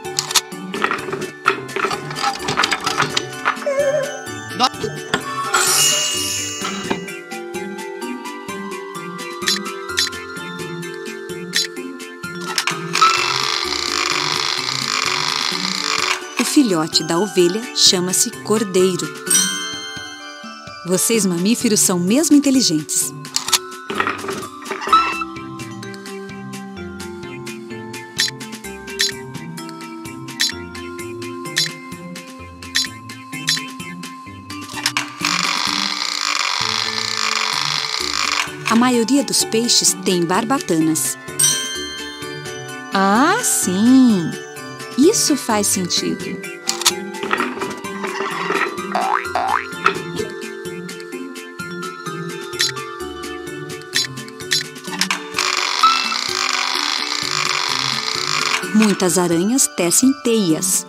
O filhote da ovelha chama-se cordeiro. Vocês, mamíferos, são mesmo inteligentes. A maioria dos peixes tem barbatanas. Ah, sim! Isso faz sentido. Muitas aranhas tecem teias.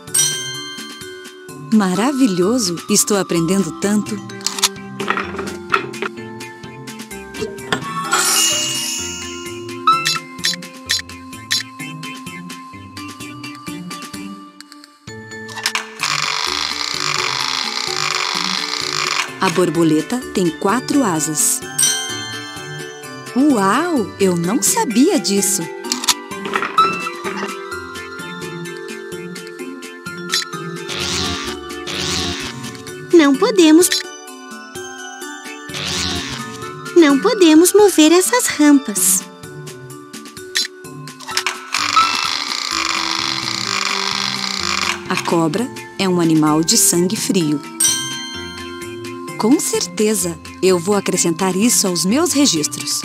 Maravilhoso! Estou aprendendo tanto. A borboleta tem quatro asas. Uau! Eu não sabia disso. Não podemos... Não podemos mover essas rampas. A cobra é um animal de sangue frio. Com certeza, eu vou acrescentar isso aos meus registros.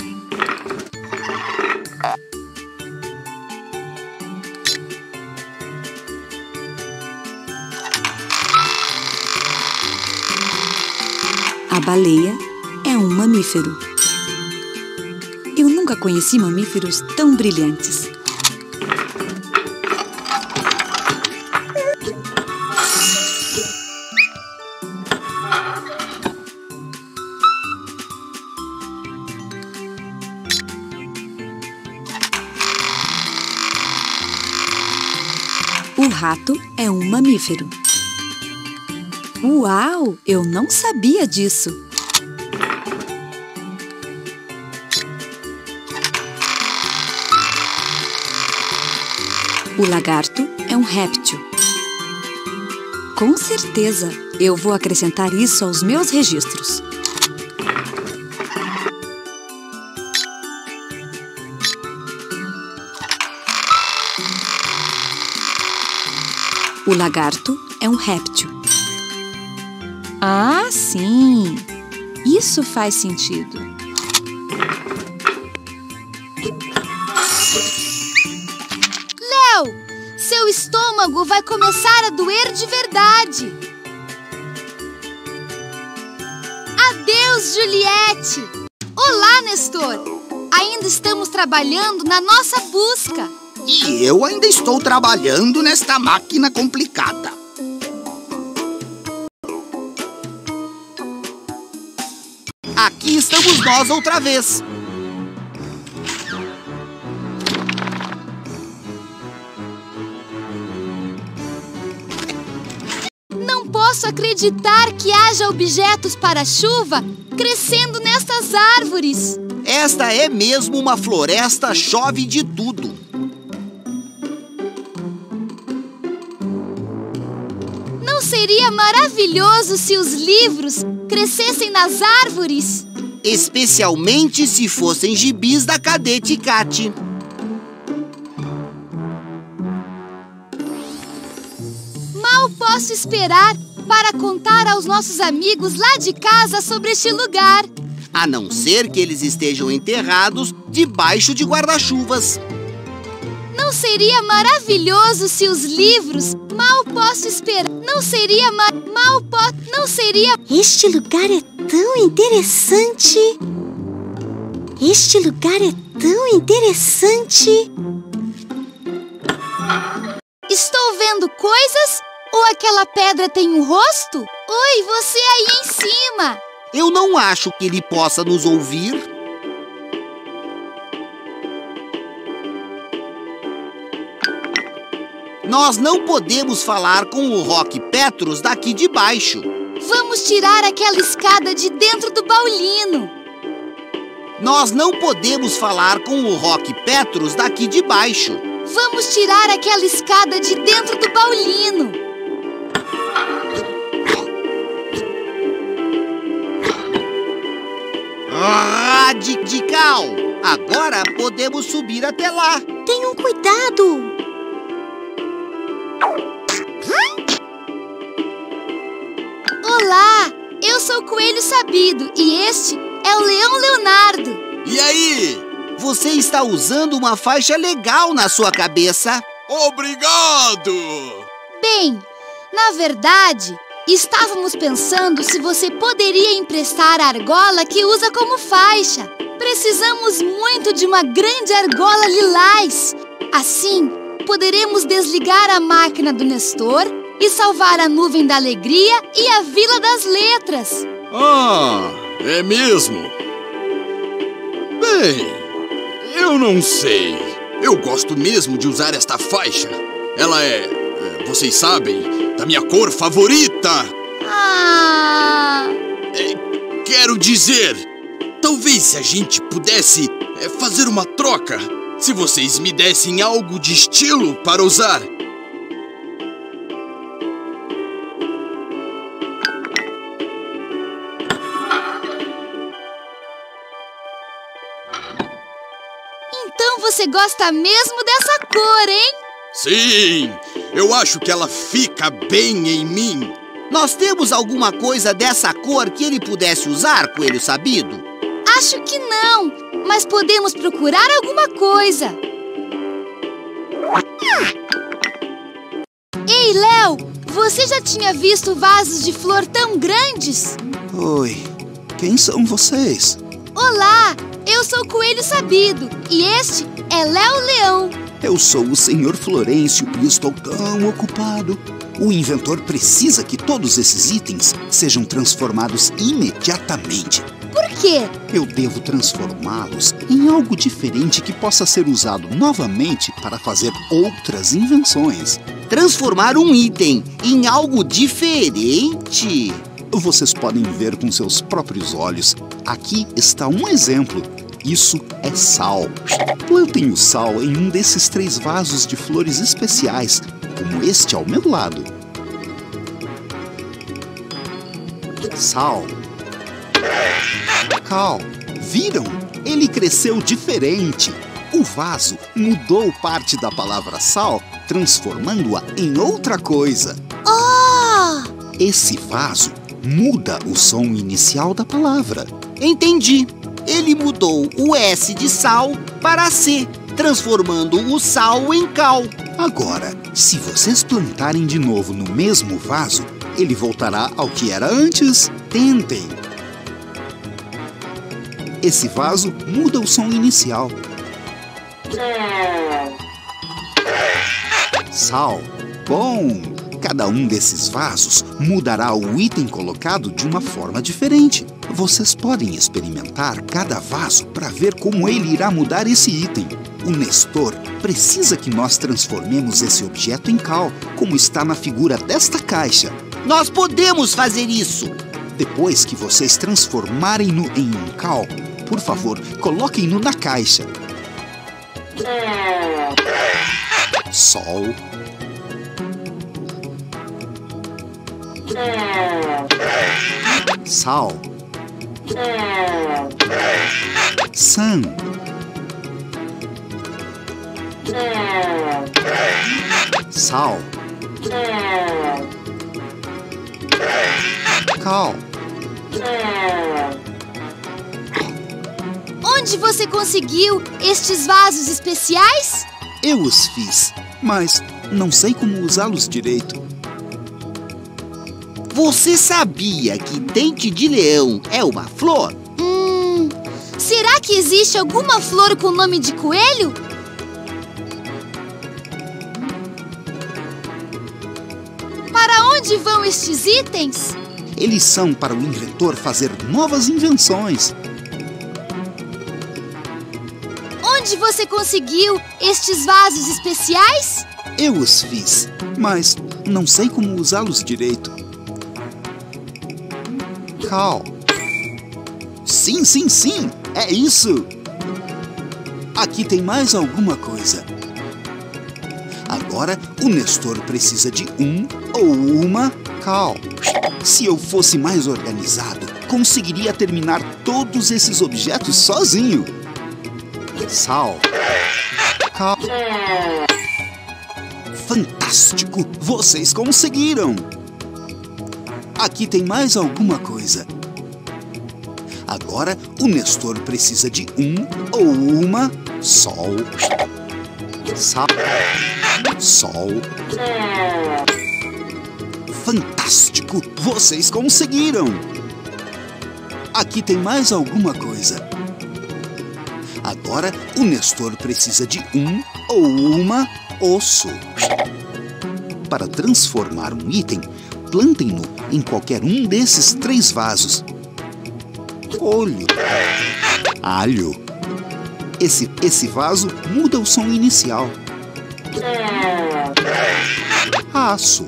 A baleia é um mamífero. Eu nunca conheci mamíferos tão brilhantes. O rato é um mamífero. Uau! Eu não sabia disso. O lagarto é um réptil. Com certeza, eu vou acrescentar isso aos meus registros. O lagarto é um réptil. Ah, sim! Isso faz sentido. Léo, seu estômago vai começar a doer de verdade. Adeus, Juliette! Olá, Nestor! Ainda estamos trabalhando na nossa busca. E eu ainda estou trabalhando nesta máquina complicada. Aqui estamos nós outra vez. Não posso acreditar que haja objetos para a chuva crescendo nestas árvores. Esta é mesmo uma floresta, chove de tudo. Não seria maravilhoso se os livros crescessem nas árvores? Especialmente se fossem gibis da Cadete Cate. Mal posso esperar para contar aos nossos amigos lá de casa sobre este lugar. A não ser que eles estejam enterrados debaixo de guarda-chuvas. Não seria maravilhoso se os livros... Mal posso esperar. Não seria ma... Mal posso... Não seria... Este lugar é tão interessante. Este lugar é tão interessante. Estou vendo coisas? Ou aquela pedra tem um rosto? Oi, você aí em cima. Eu não acho que ele possa nos ouvir. Nós não podemos falar com o Roque Petrus daqui de baixo. Vamos tirar aquela escada de dentro do baulino. Nós não podemos falar com o Roque Petrus daqui de baixo. Vamos tirar aquela escada de dentro do baulino. Radical! Agora podemos subir até lá. Tenham cuidado! Olá, eu sou o Coelho Sabido e este é o Leão Leonardo. E aí? Você está usando uma faixa legal na sua cabeça. Obrigado! Bem, na verdade, estávamos pensando se você poderia emprestar a argola que usa como faixa. Precisamos muito de uma grande argola lilás. Assim, poderemos desligar a máquina do Nestor e salvar a Nuvem da Alegria e a Vila das Letras. Ah, é mesmo? Bem, eu não sei. Eu gosto mesmo de usar esta faixa. Ela é, é vocês sabem, da minha cor favorita. Ah! É, quero dizer, talvez se a gente pudesse é, fazer uma troca. Se vocês me dessem algo de estilo para usar. Então você gosta mesmo dessa cor, hein? Sim, eu acho que ela fica bem em mim. Nós temos alguma coisa dessa cor que ele pudesse usar, Coelho Sabido? Acho que não, mas podemos procurar alguma coisa. Ei, Léo, você já tinha visto vasos de flor tão grandes? Oi, quem são vocês? Olá, eu sou o Coelho Sabido e este é Léo Leão. Eu sou o senhor Florencio e estou tão ocupado. O inventor precisa que todos esses itens sejam transformados imediatamente. Por quê? Eu devo transformá-los em algo diferente que possa ser usado novamente para fazer outras invenções. Transformar um item em algo diferente? Vocês podem ver com seus próprios olhos. Aqui está um exemplo. Isso é sal. Plantem o sal em um desses três vasos de flores especiais, como este ao meu lado. Sal. Cal. Viram? Ele cresceu diferente. O vaso mudou parte da palavra sal, transformando-a em outra coisa. Oh! Esse vaso muda o som inicial da palavra. Entendi. Ele mudou o S de sal para C, transformando o sal em cal. Agora, se vocês plantarem de novo no mesmo vaso, ele voltará ao que era antes. Tentem. Esse vaso muda o som inicial. Sal. Bom, cada um desses vasos mudará o item colocado de uma forma diferente. Vocês podem experimentar cada vaso para ver como ele irá mudar esse item. O Nestor precisa que nós transformemos esse objeto em cal, como está na figura desta caixa. Nós podemos fazer isso! Depois que vocês transformarem-no em um cal, por favor, coloquem-no na caixa. Sol. Sal. Sun. Sal. Cal. Onde você conseguiu estes vasos especiais? Eu os fiz, mas não sei como usá-los direito. Você sabia que dente de leão é uma flor? Hum, será que existe alguma flor com nome de coelho? Para onde vão estes itens? Eles são para o inventor fazer novas invenções. Onde você conseguiu estes vasos especiais? Eu os fiz, mas não sei como usá-los direito. Cal. Sim, sim, sim, é isso. Aqui tem mais alguma coisa. Agora o Nestor precisa de um ou uma cal. Se eu fosse mais organizado, conseguiria terminar todos esses objetos sozinho. Sal. Cal. Fantástico! Vocês conseguiram! Aqui tem mais alguma coisa. Agora o Nestor precisa de um ou uma sol. Sal. Sol. Fantástico! Vocês conseguiram! Aqui tem mais alguma coisa. Agora o Nestor precisa de um ou uma osso. Para transformar um item, plantem-no em qualquer um desses três vasos. Olho. Alho. Esse, esse vaso muda o som inicial. Aço.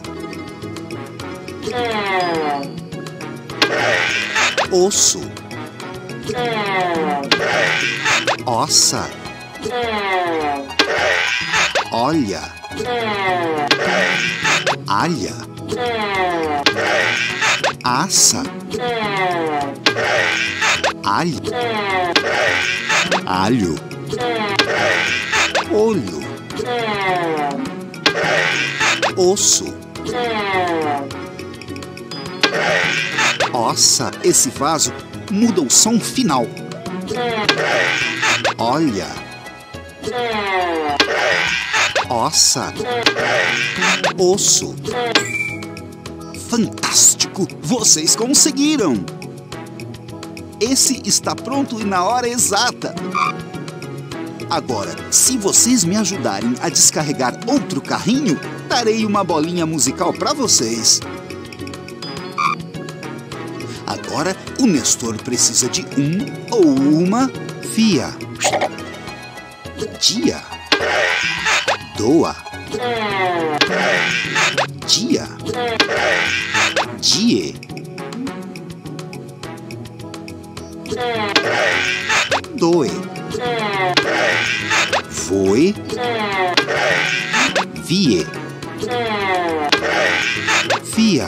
Osso. Ossa. Olha. Alha. Assa. Alho. Alho. Olho. Osso. Ossa, esse vaso muda o som final. Olha. Ossa. Osso. Fantástico! Vocês conseguiram! Esse está pronto e na hora exata. Agora, se vocês me ajudarem a descarregar outro carrinho, darei uma bolinha musical para vocês. Agora, o Nestor precisa de um ou uma fia. Dia. Doa. Dia. Die. Doe. Voe. Vie. Fia.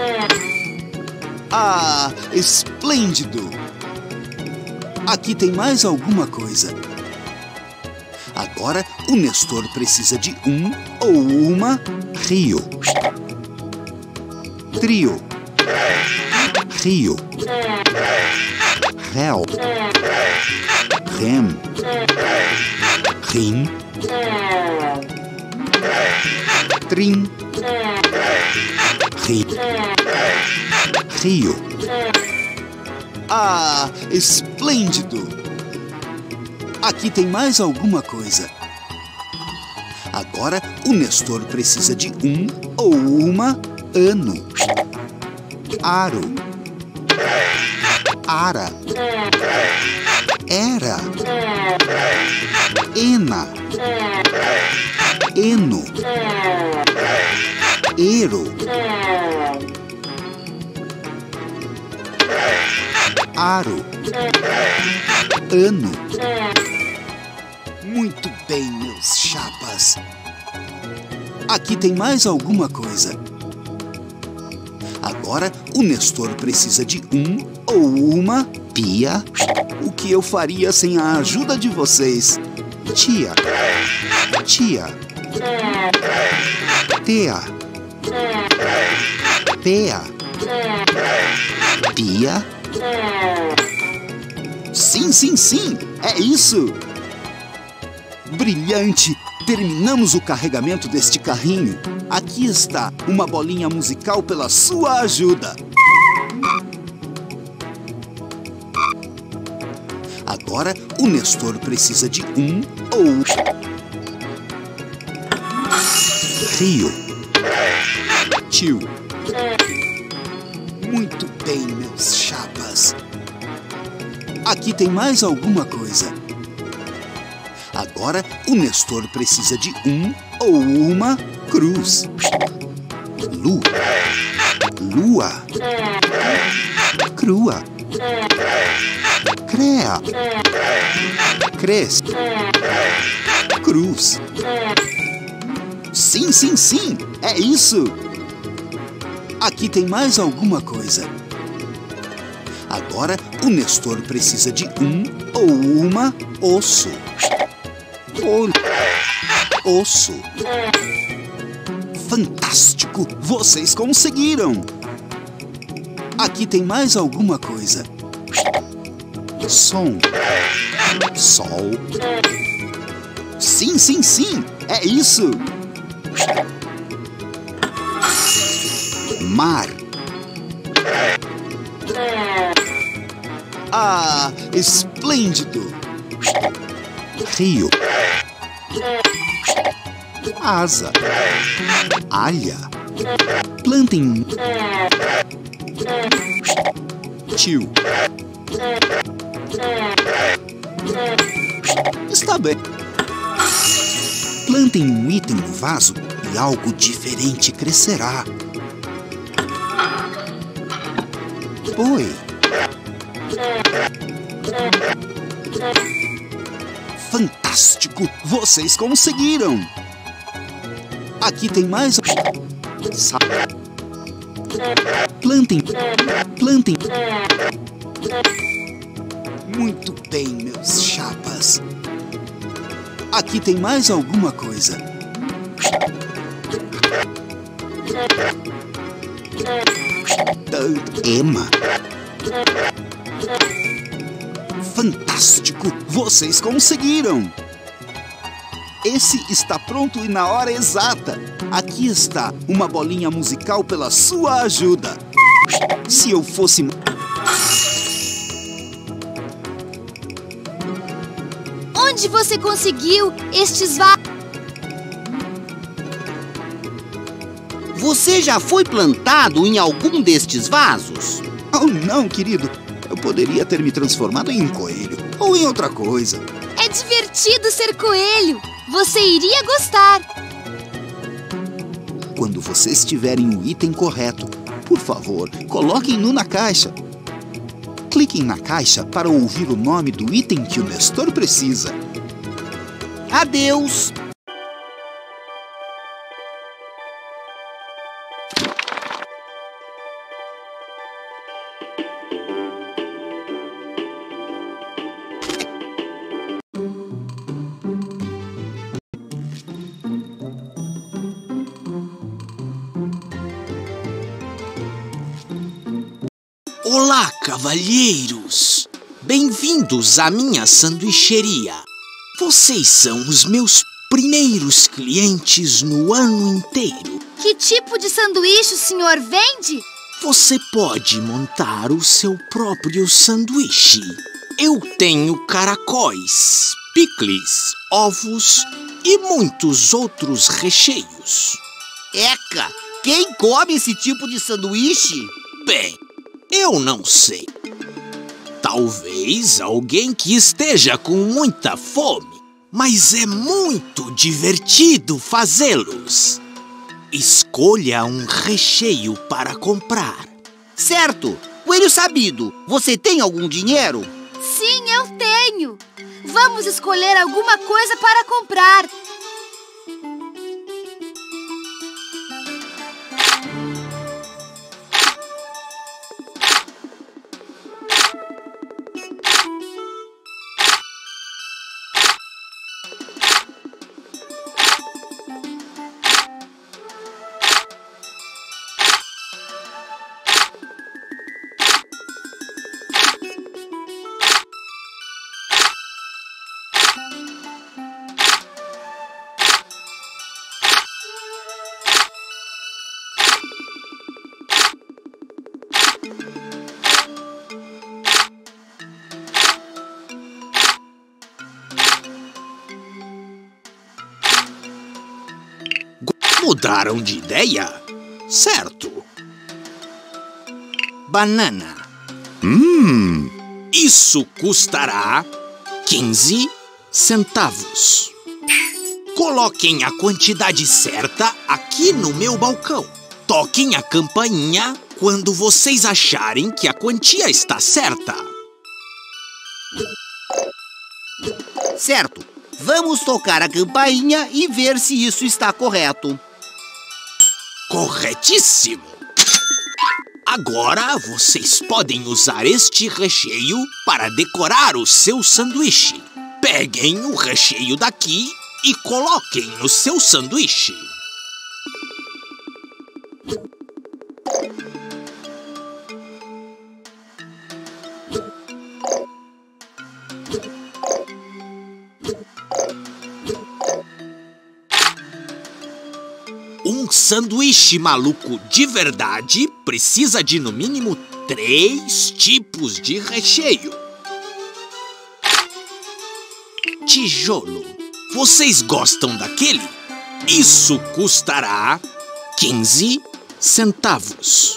Ah, esplêndido! Aqui tem mais alguma coisa. Agora, o Nestor precisa de um ou uma rio. Trio. Rio. Réu. Rem. Rim. Trim. Ri. Rio. Ah, esplêndido! Aqui tem mais alguma coisa. Agora, o Nestor precisa de um ou uma ano. Aro. Ara. Era. Ena. Eno. Ero. Aro. Ano. Muito bem, meus chapas. Aqui tem mais alguma coisa. Agora, o Nestor precisa de um ou uma pia. O que eu faria sem a ajuda de vocês? Tia. Tia. Tea. Pea. Pia. Sim, sim, sim! É isso! Brilhante! Terminamos o carregamento deste carrinho. Aqui está uma bolinha musical pela sua ajuda. Agora, o Nestor precisa de um ou... Rio. Tio. Muito bem, meus chapas. Aqui tem mais alguma coisa. Agora, o Nestor precisa de um ou uma cruz. Lu. Lua. Crua. Crea. Cres. Cruz. Sim, sim, sim! É isso! Aqui tem mais alguma coisa. Agora, o Nestor precisa de um ou uma osso. Olho. Osso. Fantástico! Vocês conseguiram! Aqui tem mais alguma coisa. Som. Sol. Sim, sim, sim! É isso! Mar. Ah, esplêndido! Rio. Asa. Alha. Plantem um. Tio. Está bem. Plantem um item no vaso e algo diferente crescerá. Boi. Fantástico! Vocês conseguiram! Aqui tem mais... Plantem! Plantem! Muito bem, meus chapas. Aqui tem mais alguma coisa. Emma. Fantástico! Vocês conseguiram! Esse está pronto e na hora exata. Aqui está uma bolinha musical pela sua ajuda. Se eu fosse... Onde você conseguiu estes vasos? Você já foi plantado em algum destes vasos? Oh, não, querido. Eu poderia ter me transformado em um coelho ou em outra coisa. É divertido ser coelho. Você iria gostar. Quando vocês tiverem o item correto, por favor, coloquem-no na caixa. Cliquem na caixa para ouvir o nome do item que o Nestor precisa. Adeus! Olá, cavalheiros! Bem-vindos à minha sanduicheria. Vocês são os meus primeiros clientes no ano inteiro. Que tipo de sanduíche o senhor vende? Você pode montar o seu próprio sanduíche. Eu tenho caracóis, picles, ovos e muitos outros recheios. Eca! Quem come esse tipo de sanduíche? Bem, eu não sei. Talvez alguém que esteja com muita fome, mas é muito divertido fazê-los. Escolha um recheio para comprar. Certo! Coelho sabido, você tem algum dinheiro? Sim, eu tenho. Vamos escolher alguma coisa para comprar. Mudaram de ideia? Certo. Banana. Hum. Isso custará quinze centavos. Coloquem a quantidade certa aqui no meu balcão. Toquem a campainha quando vocês acharem que a quantia está certa. Certo. Vamos tocar a campainha e ver se isso está correto. Corretíssimo! Agora vocês podem usar este recheio para decorar o seu sanduíche. Peguem o recheio daqui e coloquem no seu sanduíche. Um sanduíche maluco de verdade precisa de no mínimo três tipos de recheio. Tijolo. Vocês gostam daquele? Isso custará quinze centavos.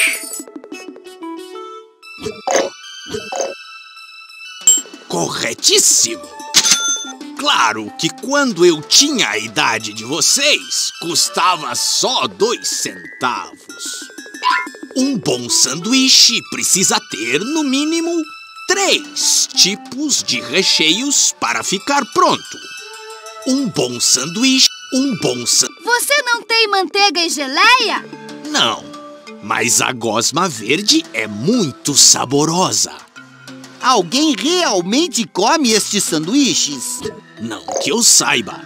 Corretíssimo! Claro que quando eu tinha a idade de vocês, custava só dois centavos. Um bom sanduíche precisa ter, no mínimo, três tipos de recheios para ficar pronto. Um bom sanduíche, um bom sanduíche... Você não tem manteiga e geleia? Não, mas a gosma verde é muito saborosa. Alguém realmente come estes sanduíches? Não que eu saiba.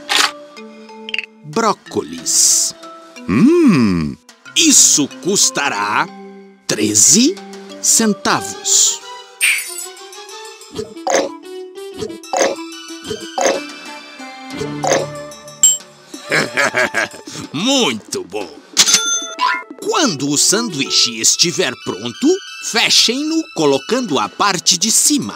Brócolis. Hum... Isso custará treze centavos. Muito bom! Quando o sanduíche estiver pronto, fechem-no colocando a parte de cima.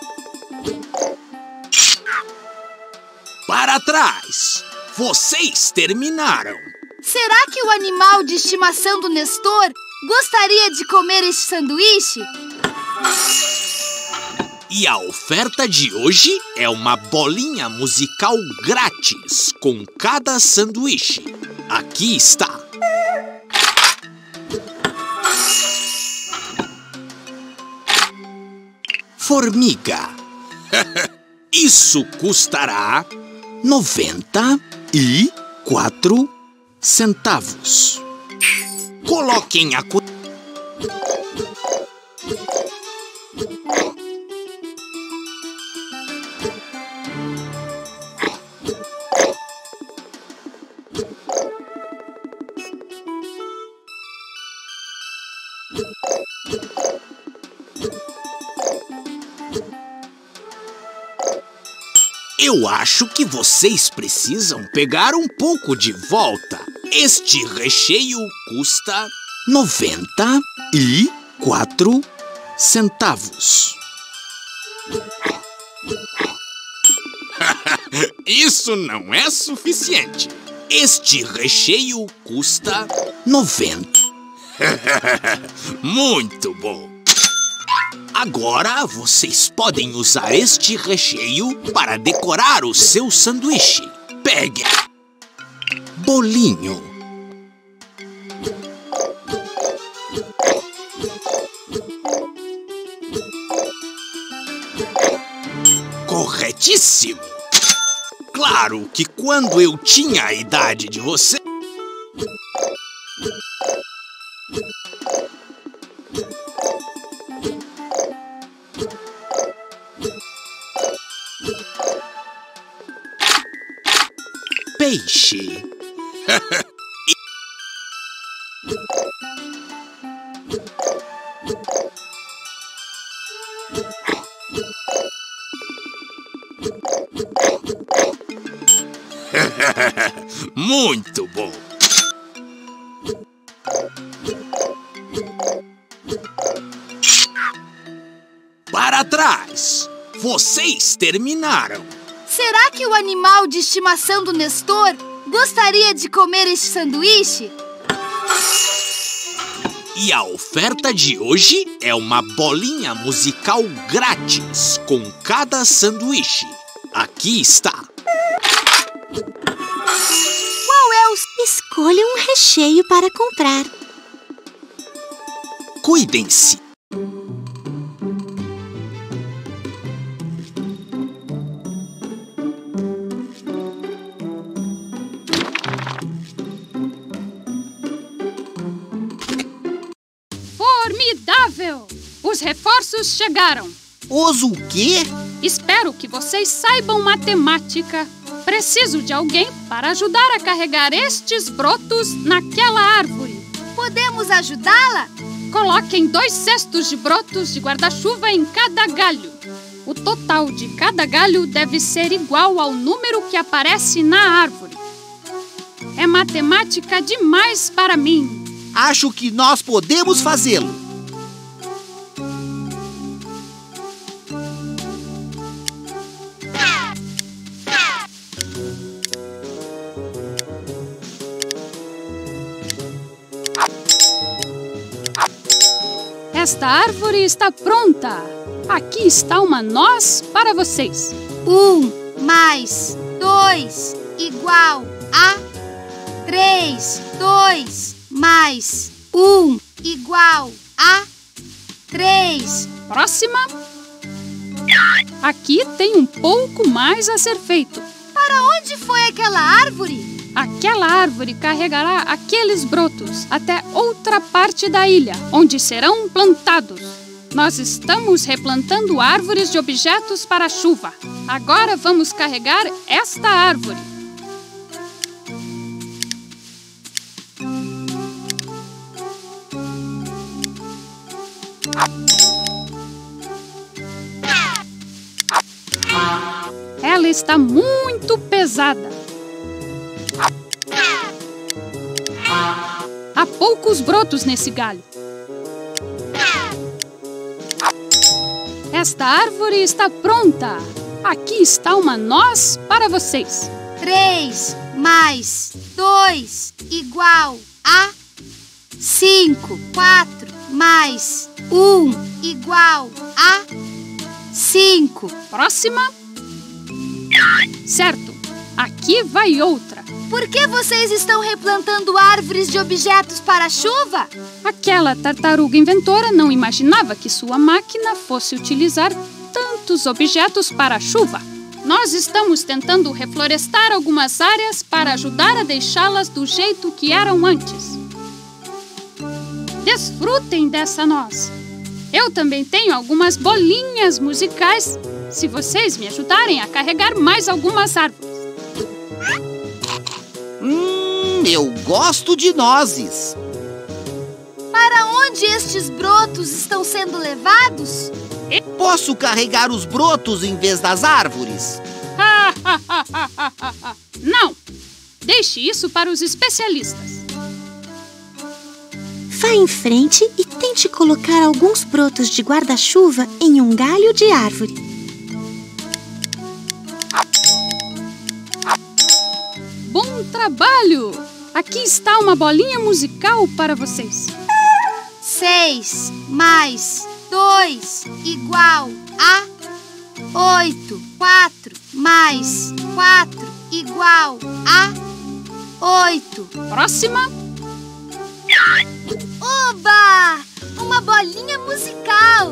Para trás! Vocês terminaram! Será que o animal de estimação do Nestor gostaria de comer este sanduíche? E a oferta de hoje é uma bolinha musical grátis com cada sanduíche. Aqui está. Formiga. Isso custará noventa e quatro centavos. Coloquem a... Eu acho que vocês precisam pegar um pouco de volta. Este recheio custa noventa e quatro centavos. Isso não é suficiente. Este recheio custa noventa. Muito bom. Agora vocês podem usar este recheio para decorar o seu sanduíche. Pegue bolinho. Corretíssimo. Claro que quando eu tinha a idade de você... Peixe. Muito bom. Para trás. Vocês terminaram. Será que o animal de estimação do Nestor gostaria de comer este sanduíche? E a oferta de hoje é uma bolinha musical grátis com cada sanduíche. Aqui está. Qual é o... Escolha um recheio para comprar. Cuidem-se. Formidável! Os reforços chegaram. Os o quê? Espero que vocês saibam matemática. Preciso de alguém para ajudar a carregar estes brotos naquela árvore. Podemos ajudá-la? Coloquem dois cestos de brotos de guarda-chuva em cada galho. O total de cada galho deve ser igual ao número que aparece na árvore. É matemática demais para mim. Acho que nós podemos fazê-lo. Esta árvore está pronta. Aqui está uma noz para vocês. Um mais dois igual a três. Dois mais um igual a três. Próxima. Aqui tem um pouco mais a ser feito. Para onde foi aquela árvore? Aquela árvore carregará aqueles brotos até outra parte da ilha, onde serão plantados. Nós estamos replantando árvores de objetos para a chuva. Agora vamos carregar esta árvore. Ela está muito pesada. Há poucos brotos nesse galho. Esta árvore está pronta. Aqui está uma noz para vocês. Três mais dois igual a cinco. Quatro mais um igual a cinco. Próxima. Certo. Aqui vai outra. Por que vocês estão replantando árvores de objetos para a chuva? Aquela tartaruga inventora não imaginava que sua máquina fosse utilizar tantos objetos para a chuva. Nós estamos tentando reflorestar algumas áreas para ajudar a deixá-las do jeito que eram antes. Desfrutem dessa noz. Eu também tenho algumas bolinhas musicais, se vocês me ajudarem a carregar mais algumas árvores. Hum, eu gosto de nozes. Para onde estes brotos estão sendo levados? Posso carregar os brotos em vez das árvores? Não! Deixe isso para os especialistas. Vá em frente e tente colocar alguns brotos de guarda-chuva em um galho de árvore. Bom trabalho! Aqui está uma bolinha musical para vocês. Seis mais dois igual a oito. Quatro mais quatro igual a oito. Próxima. Oba! Uma bolinha musical.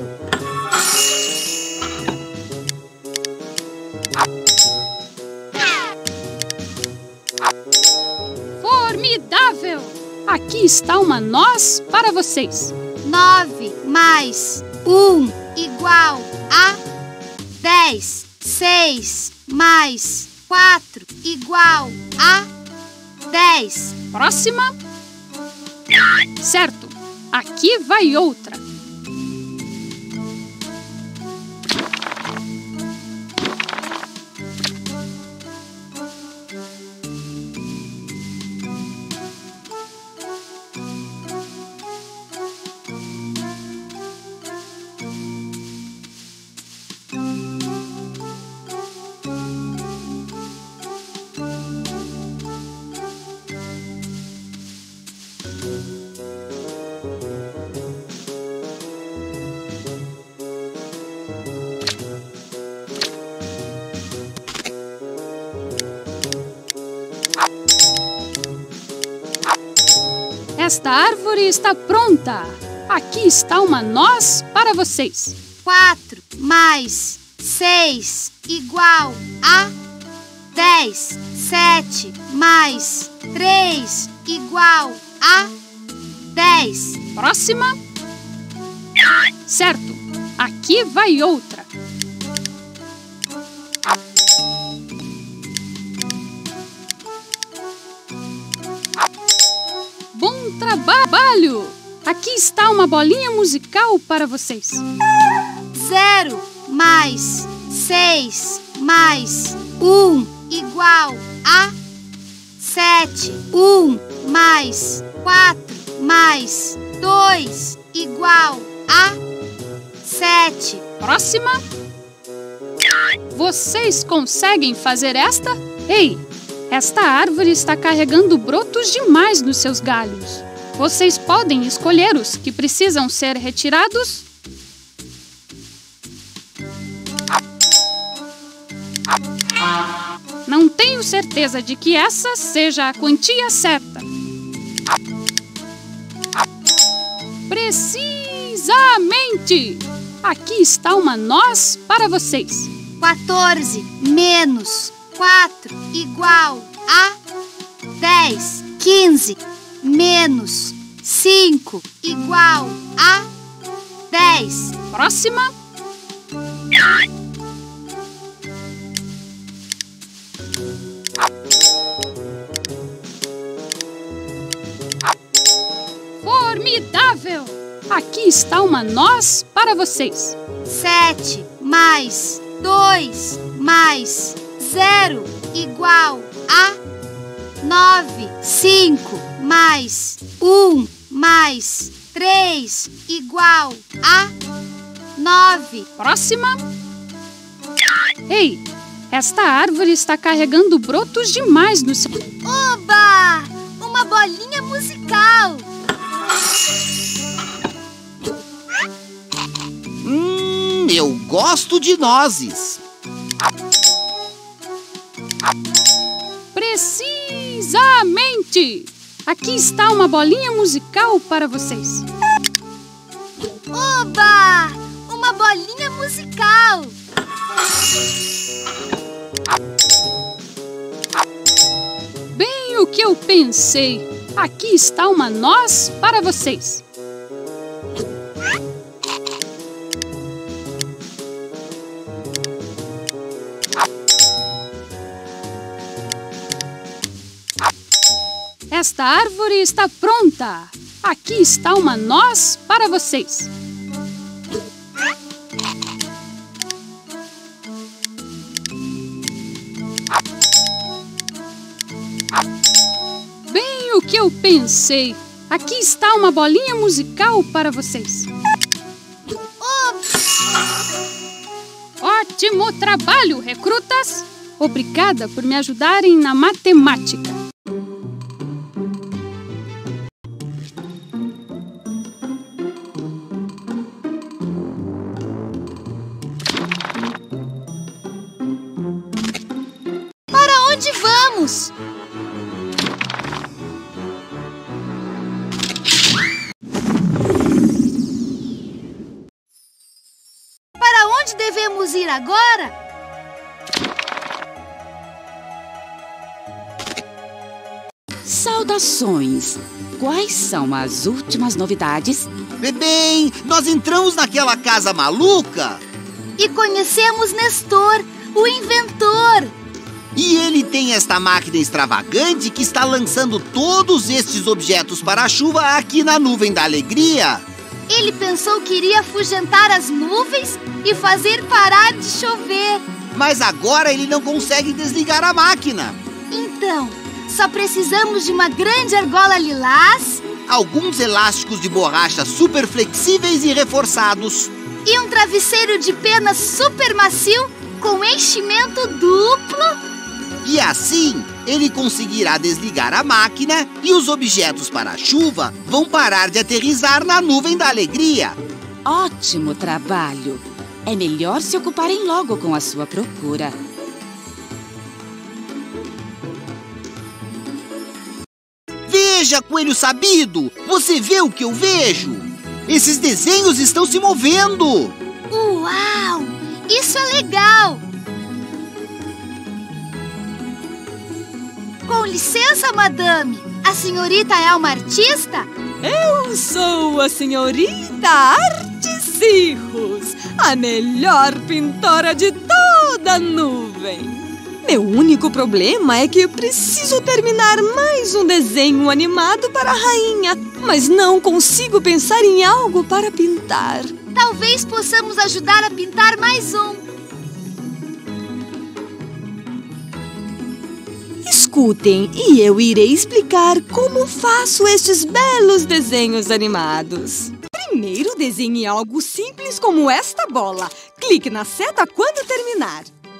Formidável! Aqui está uma noz para vocês. Nove mais um igual a dez. Seis mais quatro igual a dez. Próxima. Certo. Aqui vai outra. Esta árvore está pronta. Aqui está uma noz para vocês. Quatro mais seis igual a dez. Sete mais três igual a dez. Próxima. Certo. Aqui vai outra. Bom trabalho! Aqui está uma bolinha musical para vocês. Zero mais seis mais um igual a sete. Um mais quatro mais dois igual a sete. Próxima. Vocês conseguem fazer esta? Ei! Esta árvore está carregando brotos demais nos seus galhos. Vocês podem escolher os que precisam ser retirados? Não tenho certeza de que essa seja a quantia certa. Precisamente! Aqui está uma noz para vocês. quatorze menos quatro igual a dez. quinze menos cinco igual a dez. Próxima. Formidável! Aqui está uma noz para vocês. sete mais dois mais zero igual a nove. cinco mais um mais três igual a nove. Próxima. Ei, esta árvore está carregando brotos demais no seu... Oba! Uma bolinha musical. Hum, eu gosto de nozes. Precisamente! Aqui está uma bolinha musical para vocês. Oba! Uma bolinha musical. Bem o que eu pensei. Aqui está uma noz para vocês. Esta árvore está pronta. Aqui está uma noz para vocês. Bem o que eu pensei. Aqui está uma bolinha musical para vocês. Ótimo trabalho, recrutas! Obrigada por me ajudarem na matemática. Para onde vamos? Para onde devemos ir agora? Saudações! Quais são as últimas novidades? Bem, nós entramos naquela casa maluca e conhecemos Nestor, o inventor. E ele tem esta máquina extravagante que está lançando todos estes objetos para a chuva aqui na Nuvem da Alegria. Ele pensou que iria afugentar as nuvens e fazer parar de chover. Mas agora ele não consegue desligar a máquina. Então, só precisamos de uma grande argola lilás, alguns elásticos de borracha super flexíveis e reforçados, e um travesseiro de pena super macio com enchimento duplo. E assim, ele conseguirá desligar a máquina e os objetos para a chuva vão parar de aterrissar na Nuvem da Alegria. Ótimo trabalho! É melhor se ocuparem logo com a sua procura. Veja, coelho sabido! Você vê o que eu vejo? Esses desenhos estão se movendo! Uau! Isso é legal! Com licença, madame. A senhorita é uma artista? Eu sou a senhorita Articirrus, a melhor pintora de toda a nuvem. Meu único problema é que eu preciso terminar mais um desenho animado para a rainha, mas não consigo pensar em algo para pintar. Talvez possamos ajudar a pintar mais um. Escutem, e eu irei explicar como faço estes belos desenhos animados. Primeiro, desenhe algo simples como esta bola. Clique na seta quando terminar.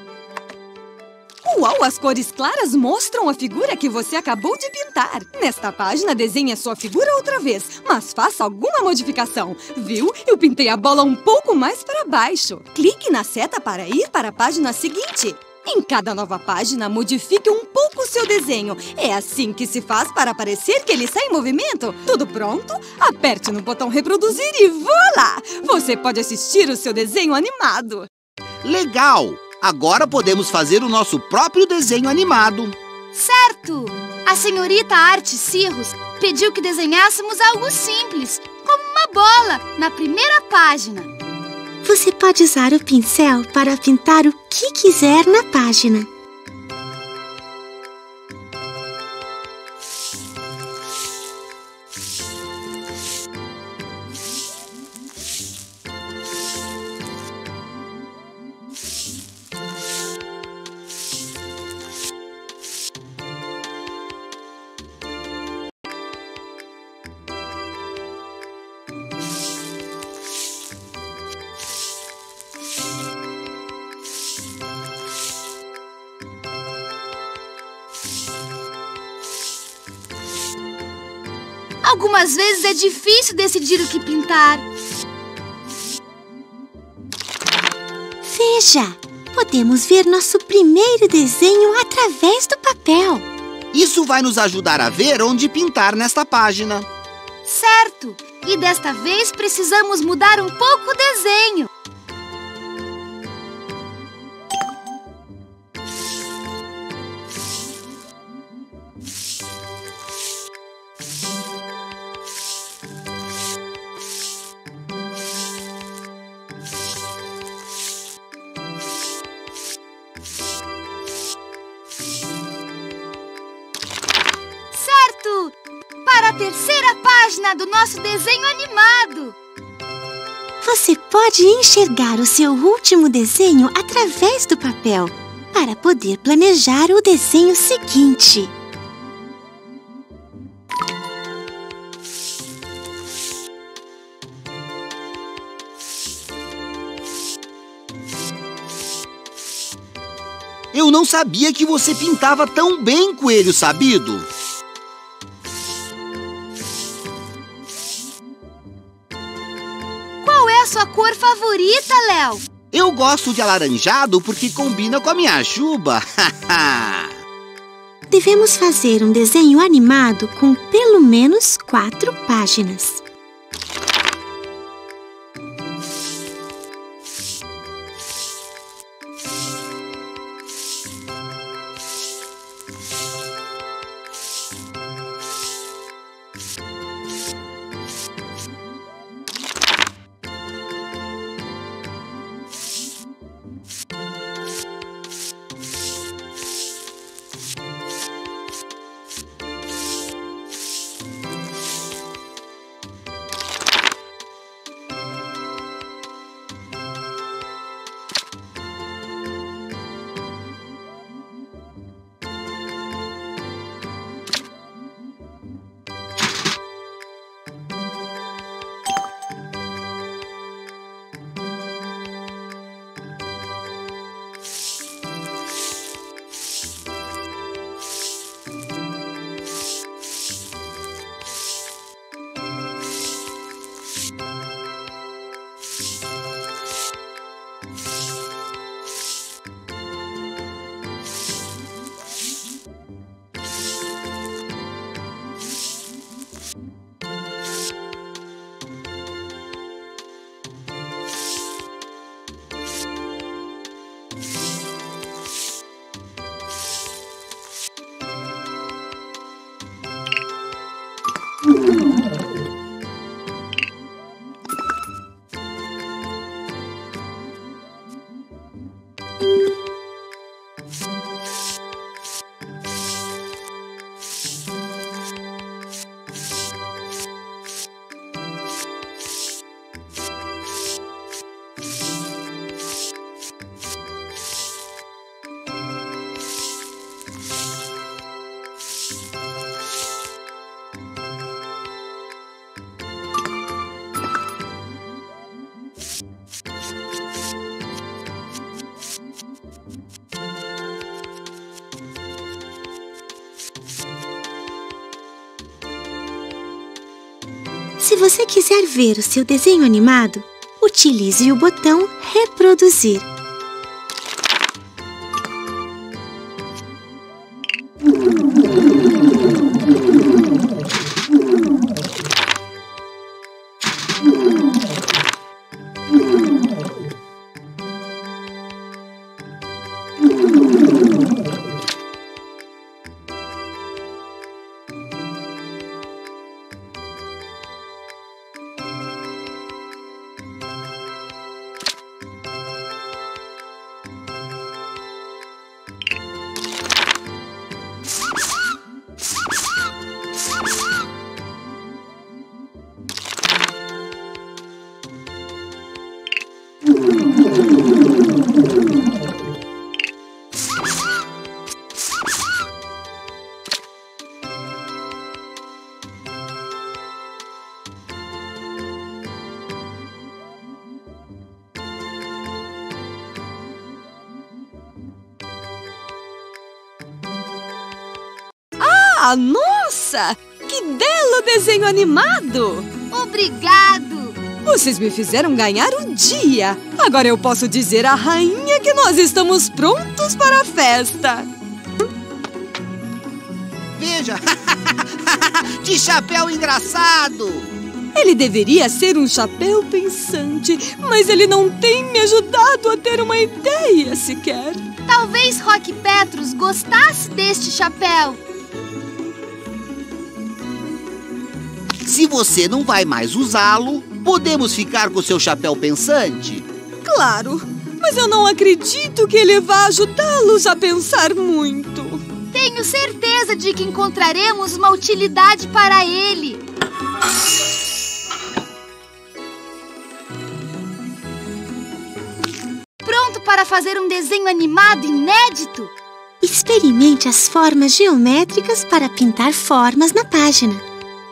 Uau, as cores claras mostram a figura que você acabou de pintar. Nesta página, desenhe a sua figura outra vez, mas faça alguma modificação. Viu? Eu pintei a bola um pouco mais para baixo. Clique na seta para ir para a página seguinte. Em cada nova página, modifique um pouco o seu desenho. É assim que se faz para parecer que ele está em movimento. Tudo pronto? Aperte no botão reproduzir e voilá! Você pode assistir o seu desenho animado. Legal! Agora podemos fazer o nosso próprio desenho animado. Certo! A senhorita Arte Cirrus pediu que desenhássemos algo simples, como uma bola, na primeira página. Você pode usar o pincel para pintar o que quiser na página. Algumas vezes é difícil decidir o que pintar. Veja! Podemos ver nosso primeiro desenho através do papel. Isso vai nos ajudar a ver onde pintar nesta página. Certo! E desta vez precisamos mudar um pouco o desenho. Para a terceira página do nosso desenho animado. Você pode enxergar o seu último desenho através do papel para poder planejar o desenho seguinte. Eu não sabia que você pintava tão bem, Coelho Sabido. Qual é a sua cor favorita, Léo? Eu gosto de alaranjado porque combina com a minha juba. Devemos fazer um desenho animado com pelo menos quatro páginas. Se você quiser ver o seu desenho animado, utilize o botão reproduzir. Ah, nossa! Que belo desenho animado! Obrigado! Vocês me fizeram ganhar o dia. Agora eu posso dizer à rainha que nós estamos prontos para a festa. Veja! Que chapéu engraçado! Ele deveria ser um chapéu pensante, mas ele não tem me ajudado a ter uma ideia sequer. Talvez Roque Petrus gostasse deste chapéu. Se você não vai mais usá-lo, podemos ficar com seu chapéu pensante? Claro, mas eu não acredito que ele vá ajudá-los a pensar muito. Tenho certeza de que encontraremos uma utilidade para ele. Pronto para fazer um desenho animado inédito? Experimente as formas geométricas para pintar formas na página.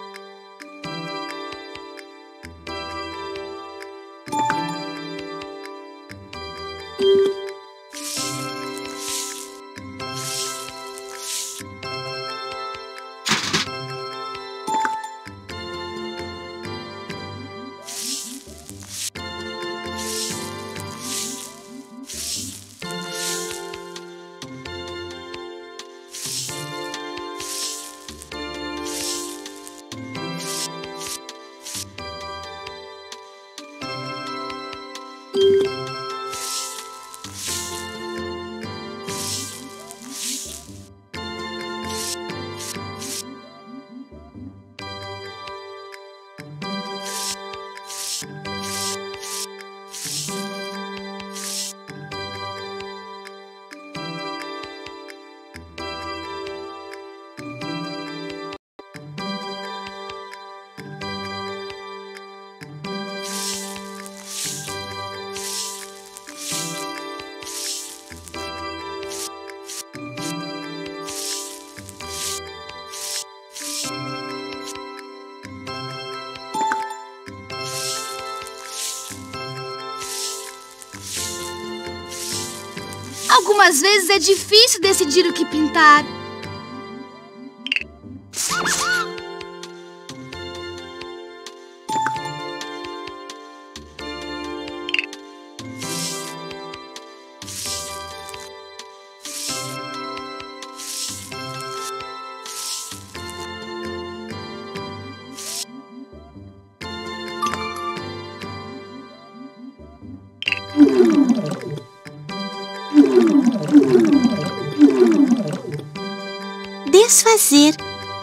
Algumas vezes é difícil decidir o que pintar. Desfazer.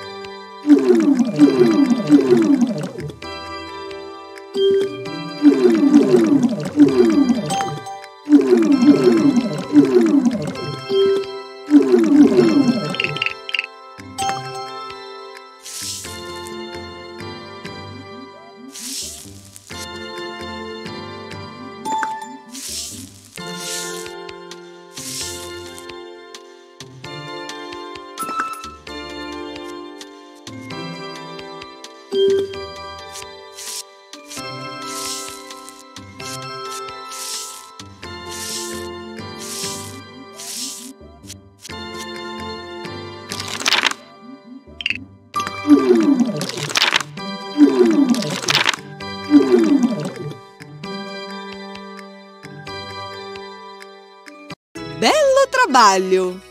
Belo trabalho!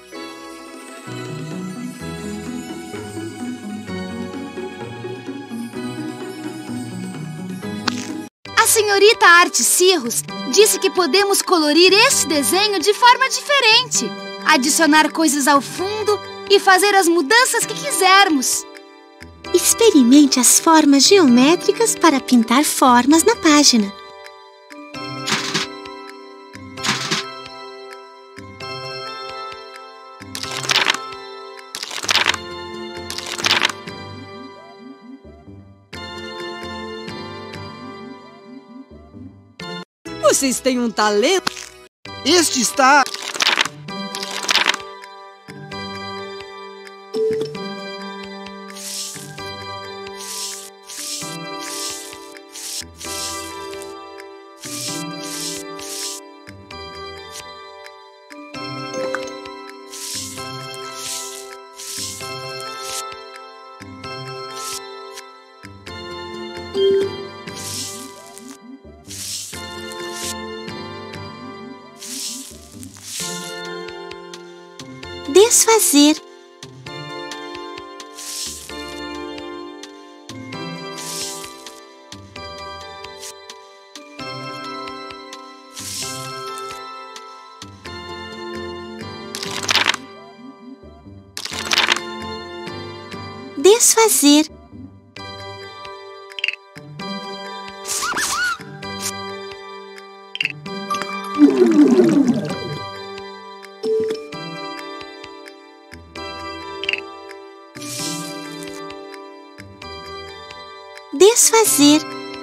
A senhorita Arte Cirrus disse que podemos colorir este desenho de forma diferente, adicionar coisas ao fundo e fazer as mudanças que quisermos. Experimente as formas geométricas para pintar formas na página. Vocês têm um talento? Este está... Desfazer. Desfazer. Desfazer.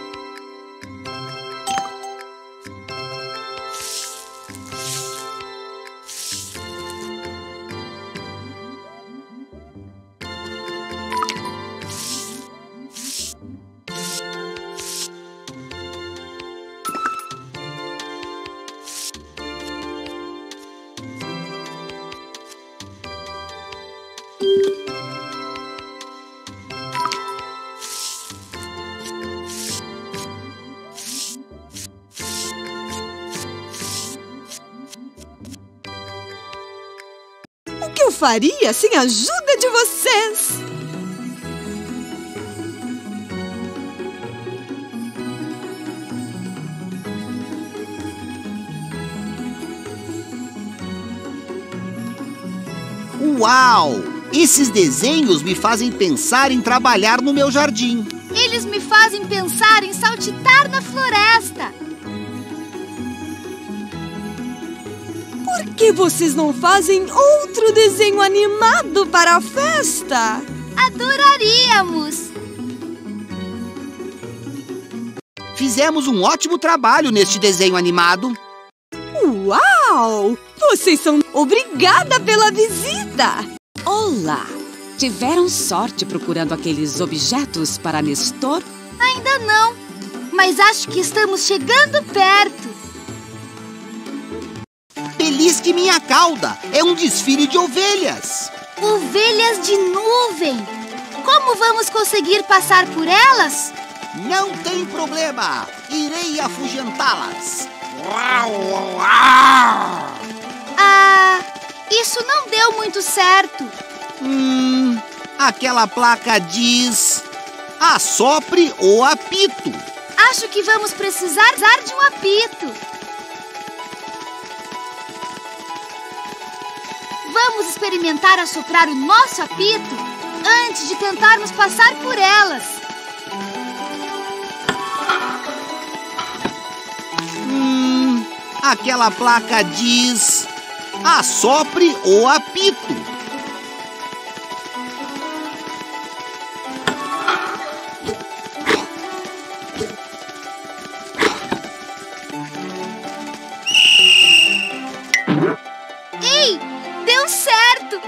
O que eu faria sem a ajuda de vocês? Uau! Esses desenhos me fazem pensar em trabalhar no meu jardim. Eles me fazem pensar em saltitar na floresta. Por que vocês não fazem outro desenho animado para a festa? Adoraríamos! Fizemos um ótimo trabalho neste desenho animado. Uau! Vocês são... Obrigada pela visita! Olá! Tiveram sorte procurando aqueles objetos para Nestor? Ainda não, mas acho que estamos chegando perto. Belisque minha cauda! É um desfile de ovelhas! Ovelhas de nuvem! Como vamos conseguir passar por elas? Não tem problema! Irei afugentá-las! Ah, isso não deu muito certo. Hum, aquela placa diz... assopre o apito. Acho que vamos precisar de um apito. Vamos experimentar assoprar o nosso apito antes de tentarmos passar por elas. Hum, aquela placa diz... assopre o apito. Ei, deu certo!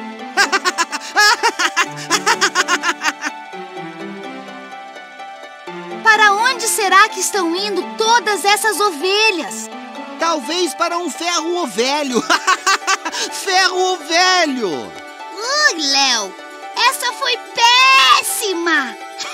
Para onde será que estão indo todas essas ovelhas? Talvez para um ferro velho. Ferro velho! Ui, Léo, essa foi péssima!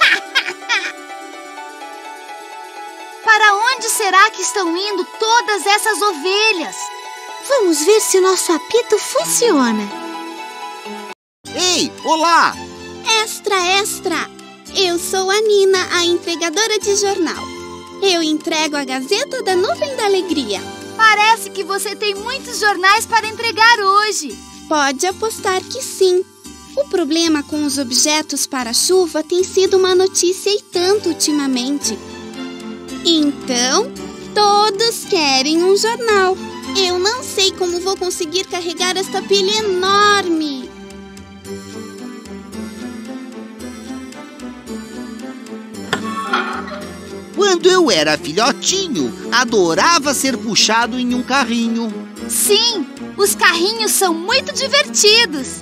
Para onde será que estão indo todas essas ovelhas? Vamos ver se o nosso apito funciona. Ei, olá! Extra, extra! Eu sou a Nina, a entregadora de jornal. Eu entrego a Gazeta da Nuvem da Alegria. Parece que você tem muitos jornais para entregar hoje. Pode apostar que sim. O problema com os objetos para a chuva tem sido uma notícia e tanto ultimamente. Então, todos querem um jornal. Eu não sei como vou conseguir carregar esta pilha enorme. Quando eu era filhotinho, adorava ser puxado em um carrinho. Sim, os carrinhos são muito divertidos.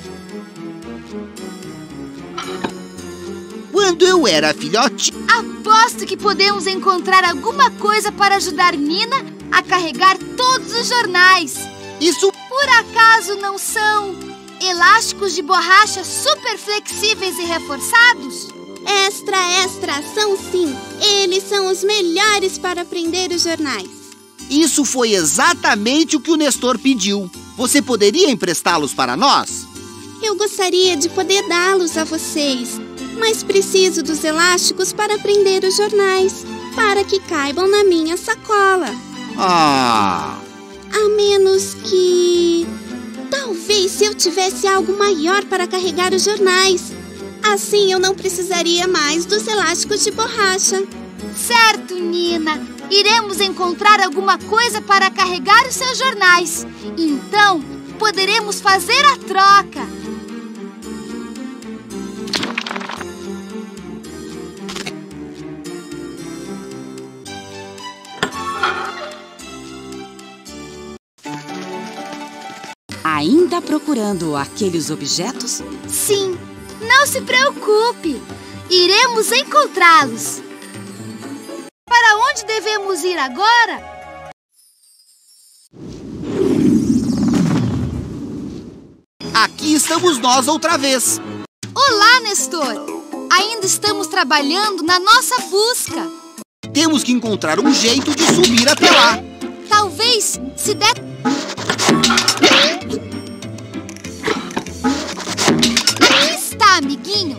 Quando eu era filhotinho... Aposto que podemos encontrar alguma coisa para ajudar Nina a carregar todos os jornais. Isso... Por acaso não são elásticos de borracha super flexíveis e reforçados? Extra, extra, são sim. Eles são os melhores para prender os jornais. Isso foi exatamente o que o Nestor pediu. Você poderia emprestá-los para nós? Eu gostaria de poder dá-los a vocês, mas preciso dos elásticos para prender os jornais, para que caibam na minha sacola. Ah! A menos que... Talvez se eu tivesse algo maior para carregar os jornais. Assim eu não precisaria mais dos elásticos de borracha. Certo, Nina. Iremos encontrar alguma coisa para carregar os seus jornais. Então, poderemos fazer a troca. Ainda procurando aqueles objetos? Sim, não se preocupe. Iremos encontrá-los. Para onde devemos ir agora? Aqui estamos nós outra vez. Olá, Nestor. Ainda estamos trabalhando na nossa busca. Temos que encontrar um jeito de subir até lá. Talvez, se der... Aqui está, amiguinho.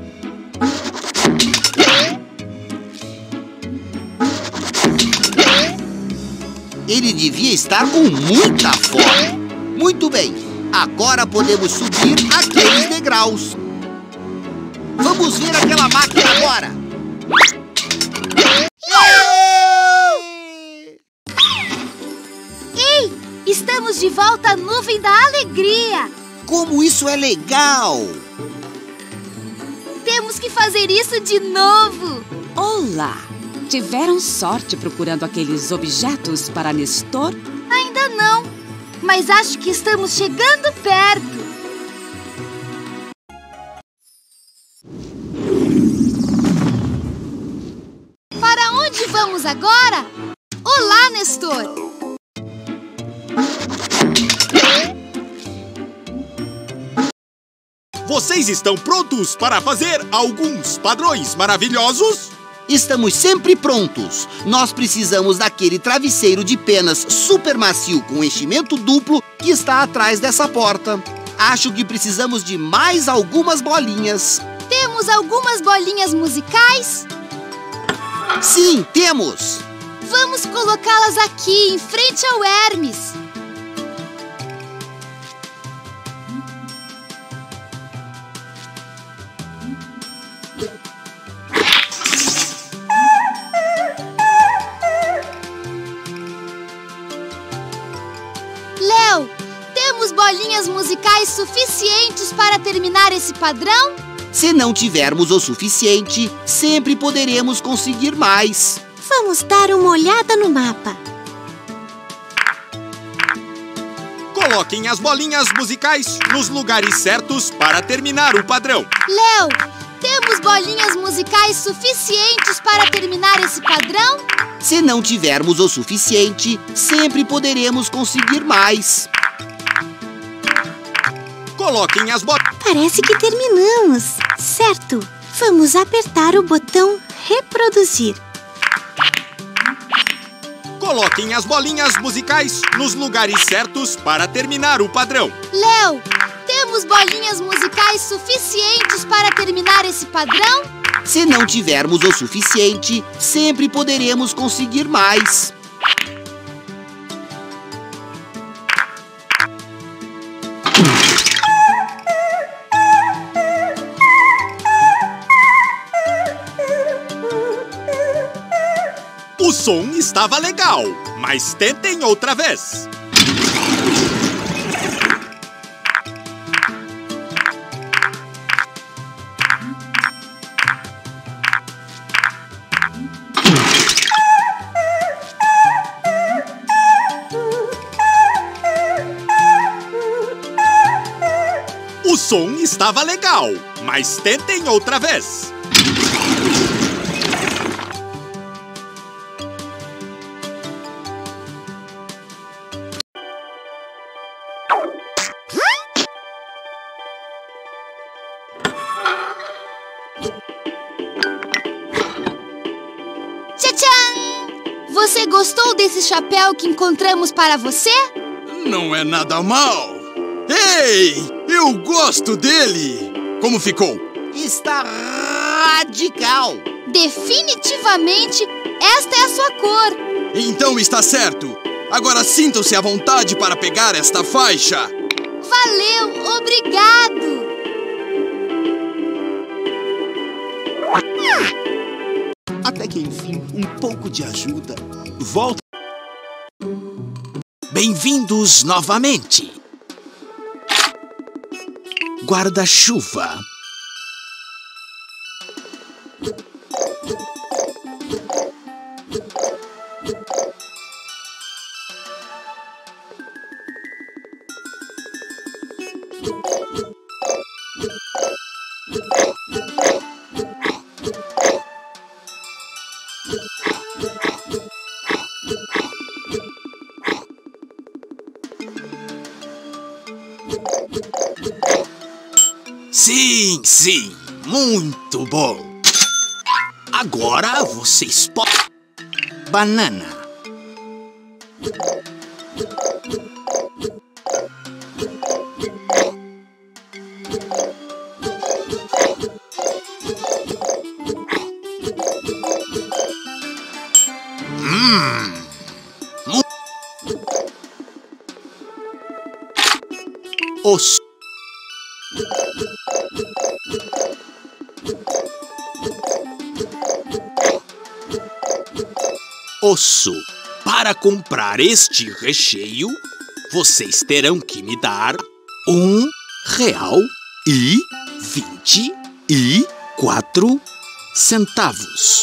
Ele devia estar com muita fome. Muito bem, agora podemos subir aqueles degraus. Vamos ver aquela máquina agora. Ei, estamos de volta à nuvem da alegria. Como isso é legal! Temos que fazer isso de novo. Olá! Tiveram sorte procurando aqueles objetos para Nestor? Ainda não, mas acho que estamos chegando perto. Para onde vamos agora? Olá, Nestor! Vocês estão prontos para fazer alguns padrões maravilhosos? Estamos sempre prontos. Nós precisamos daquele travesseiro de penas super macio com enchimento duplo que está atrás dessa porta. Acho que precisamos de mais algumas bolinhas. Temos algumas bolinhas musicais? Sim, temos! Vamos colocá-las aqui, em frente ao Hermes. Léo, temos bolinhas musicais suficientes para terminar esse padrão? Se não tivermos o suficiente, sempre poderemos conseguir mais. Vamos dar uma olhada no mapa. Coloquem as bolinhas musicais nos lugares certos para terminar o padrão. Léo, temos bolinhas musicais suficientes para terminar esse padrão? Se não tivermos o suficiente, sempre poderemos conseguir mais. Coloquem as bolinhas... Parece que terminamos. Certo. Vamos apertar o botão reproduzir. Coloquem as bolinhas musicais nos lugares certos para terminar o padrão. Léo, temos bolinhas musicais suficientes para terminar esse padrão? Se não tivermos o suficiente, sempre poderemos conseguir mais. O som estava legal, mas tentem outra vez. O som estava legal, mas tentem outra vez. Tchau! Você gostou desse chapéu que encontramos para você? Não é nada mal. Ei! Eu gosto dele! Como ficou? Está radical! Definitivamente, esta é a sua cor. Então está certo! Agora sintam-se à vontade para pegar esta faixa! Valeu, obrigado! Até que enfim, um pouco de ajuda. Volta. Bem-vindos novamente. Guarda-chuva. Sim, sim, muito bom. Agora vocês podem... Banana. Hum. Osso. Osso. Para comprar este recheio, vocês terão que me dar um real e vinte e quatro centavos.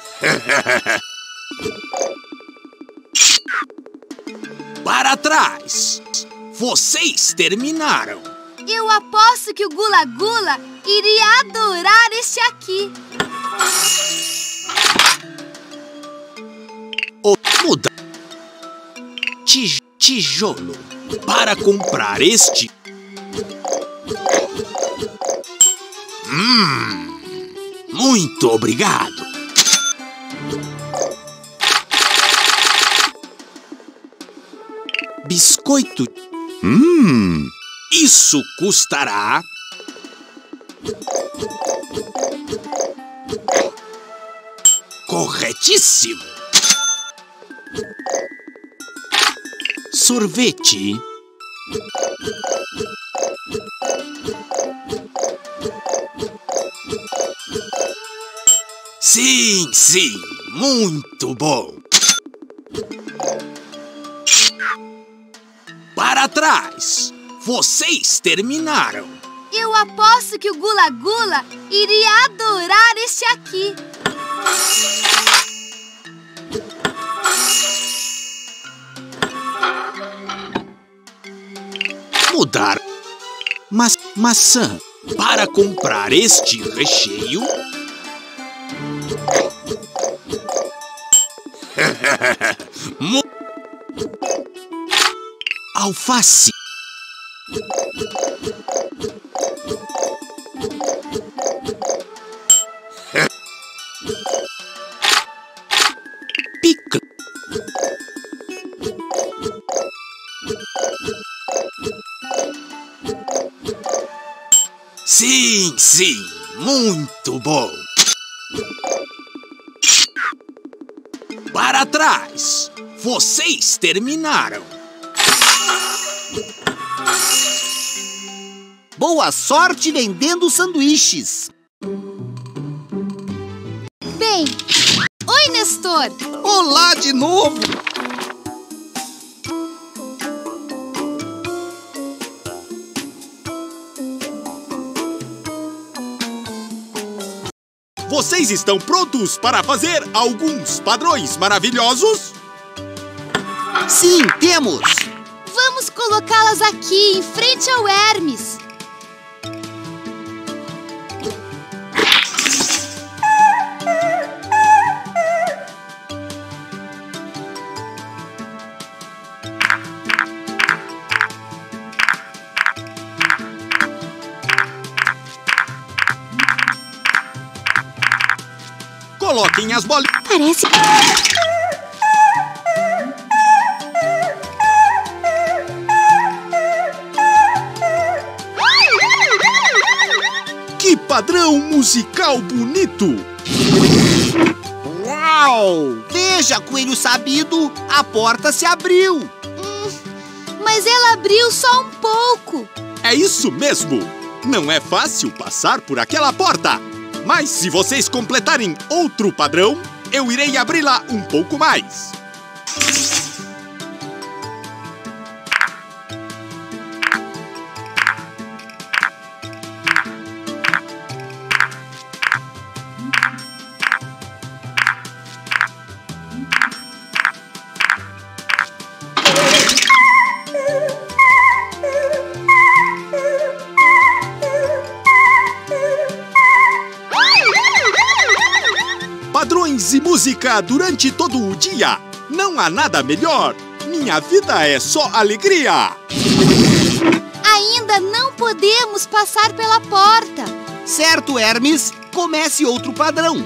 Para trás. Vocês terminaram. Eu aposto que o Gula Gula iria adorar este aqui. O muda. Tij tijolo. Para comprar este... Hum, muito obrigado. Biscoito. Hum. Isso custará... Corretíssimo. Sorvete. Sim, sim, muito bom. Para trás. Vocês terminaram. Eu aposto que o Gula Gula iria adorar este aqui. Mudar. Mas maçã. Para comprar este recheio... Alface. Pica. Sim, sim, muito bom. Para trás. Vocês terminaram. Boa sorte vendendo sanduíches. Bem, oi, Nestor. Olá de novo. Vocês estão prontos para fazer alguns padrões maravilhosos? Sim, temos! Vamos colocá-las aqui, em frente ao Hermes. Coloquem as bolinhas. Parece... musical bonito! Uau! Veja, coelho sabido, a porta se abriu. Hum, mas ela abriu só um pouco. É isso mesmo! Não é fácil passar por aquela porta. Mas se vocês completarem outro padrão, eu irei abri-la um pouco mais. Padrões e música durante todo o dia. Não há nada melhor. Minha vida é só alegria. Ainda não podemos passar pela porta. Certo, Hermes. Comece outro padrão.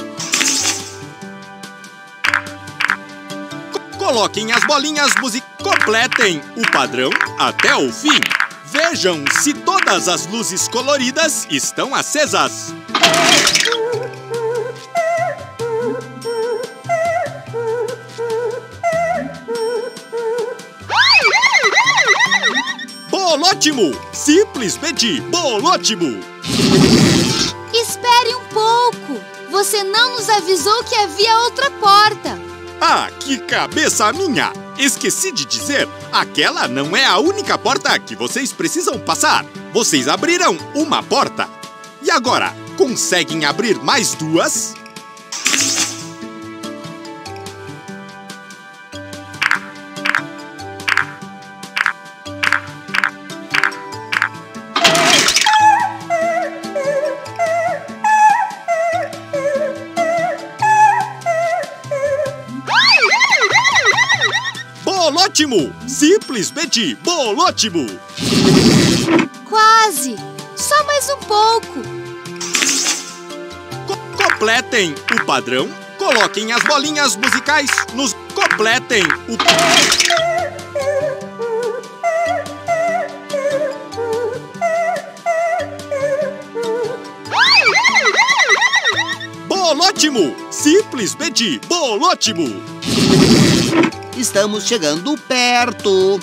Coloquem as bolinhas musicais. Completem o padrão até o fim. Vejam se todas as luzes coloridas estão acesas. Bolótimo! Simplesmente bolótimo! Espere um pouco! Você não nos avisou que havia outra porta. Ah, que cabeça minha! Esqueci de dizer, aquela não é a única porta que vocês precisam passar. Vocês abriram uma porta. E agora, conseguem abrir mais duas? Bolótimo! Simplesmente bolótimo! Quase! Só mais um pouco! Co completem o padrão. Coloquem as bolinhas musicais nos... Completem o... Bolótimo! Simplesmente bolótimo! Estamos chegando perto.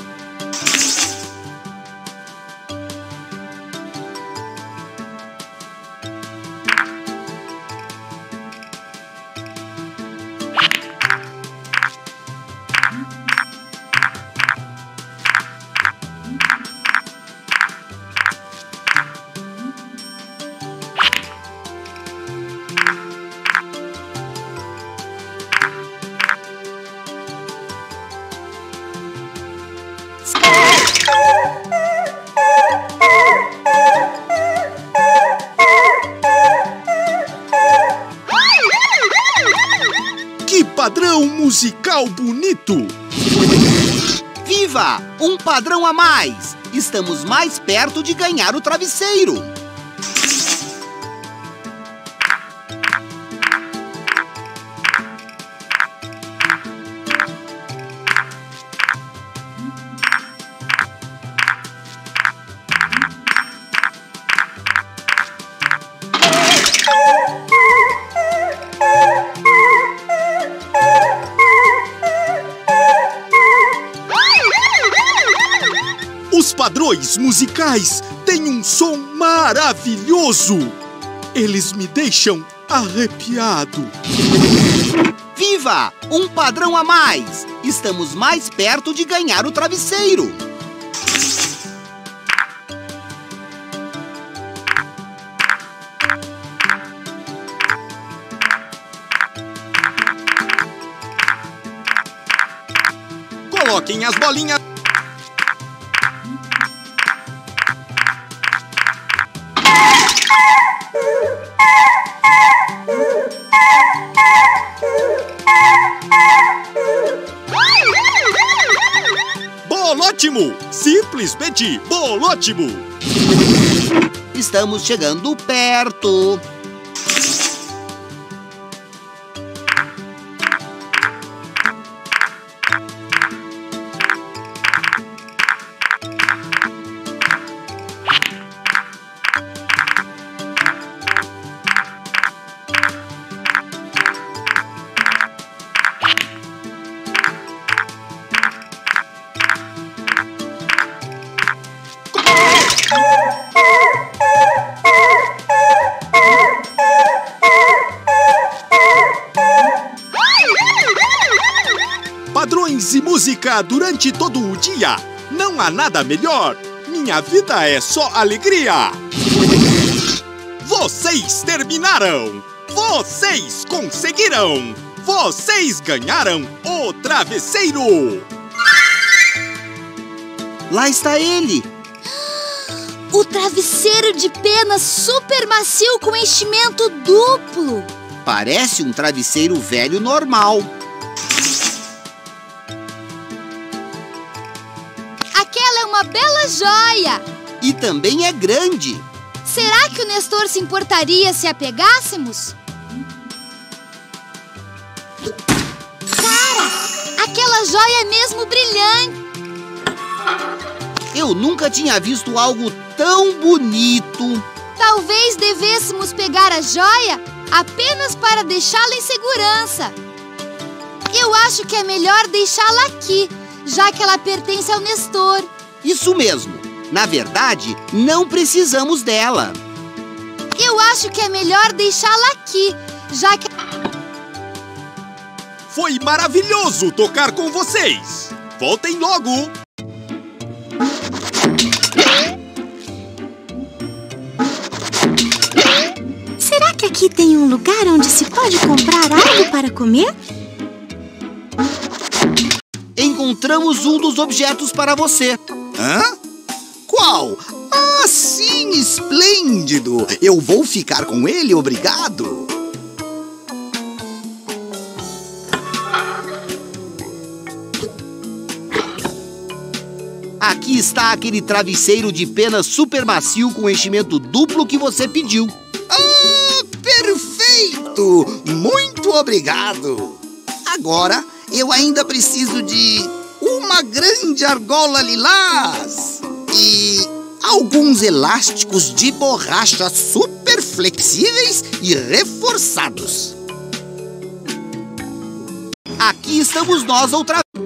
Que padrão musical bonito! Viva! Um padrão a mais! Estamos mais perto de ganhar o travesseiro. Os padrões musicais têm um som maravilhoso. Eles me deixam arrepiado. Viva! Um padrão a mais! Estamos mais perto de ganhar o travesseiro. Coloquem as bolinhas. Bolótimo! Simplesmente bolótimo! Estamos chegando perto. padrões e música durante todo o dia. Não há nada melhor. Minha vida é só alegria. Vocês terminaram. Vocês conseguiram. Vocês ganharam o travesseiro. Lá está ele. O travesseiro de pena super macio com enchimento duplo. Parece um travesseiro velho normal. Aquela é uma bela joia. E também é grande. Será que o Nestor se importaria se a pegássemos? Cara, aquela joia é mesmo brilhante. Eu nunca tinha visto algo tão bonito. Talvez devêssemos pegar a joia apenas para deixá-la em segurança. Eu acho que é melhor deixá-la aqui, já que ela pertence ao Nestor. Isso mesmo. Na verdade, não precisamos dela. Eu acho que é melhor deixá-la aqui, já que... Foi maravilhoso tocar com vocês. Voltem logo. Será que aqui tem um lugar onde se pode comprar algo para comer? Encontramos um dos objetos para você. Hã? Qual? Ah, sim, esplêndido! Eu vou ficar com ele, obrigado! Aqui está aquele travesseiro de pena super macio com enchimento duplo que você pediu. Ah, perfeito! Muito obrigado! Agora, eu ainda preciso de uma grande argola lilás e alguns elásticos de borracha super flexíveis e reforçados. Aqui estamos nós outra vez.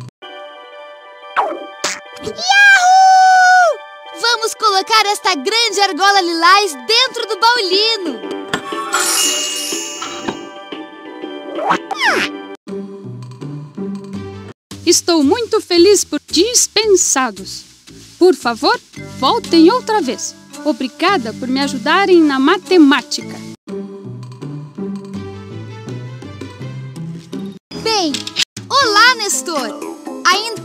Yahoo! Vamos colocar esta grande argola lilás dentro do baulino. Estou muito feliz por dispensados. Por favor, voltem outra vez. Obrigada por me ajudarem na matemática. Bem, olá, Nestor. Ainda...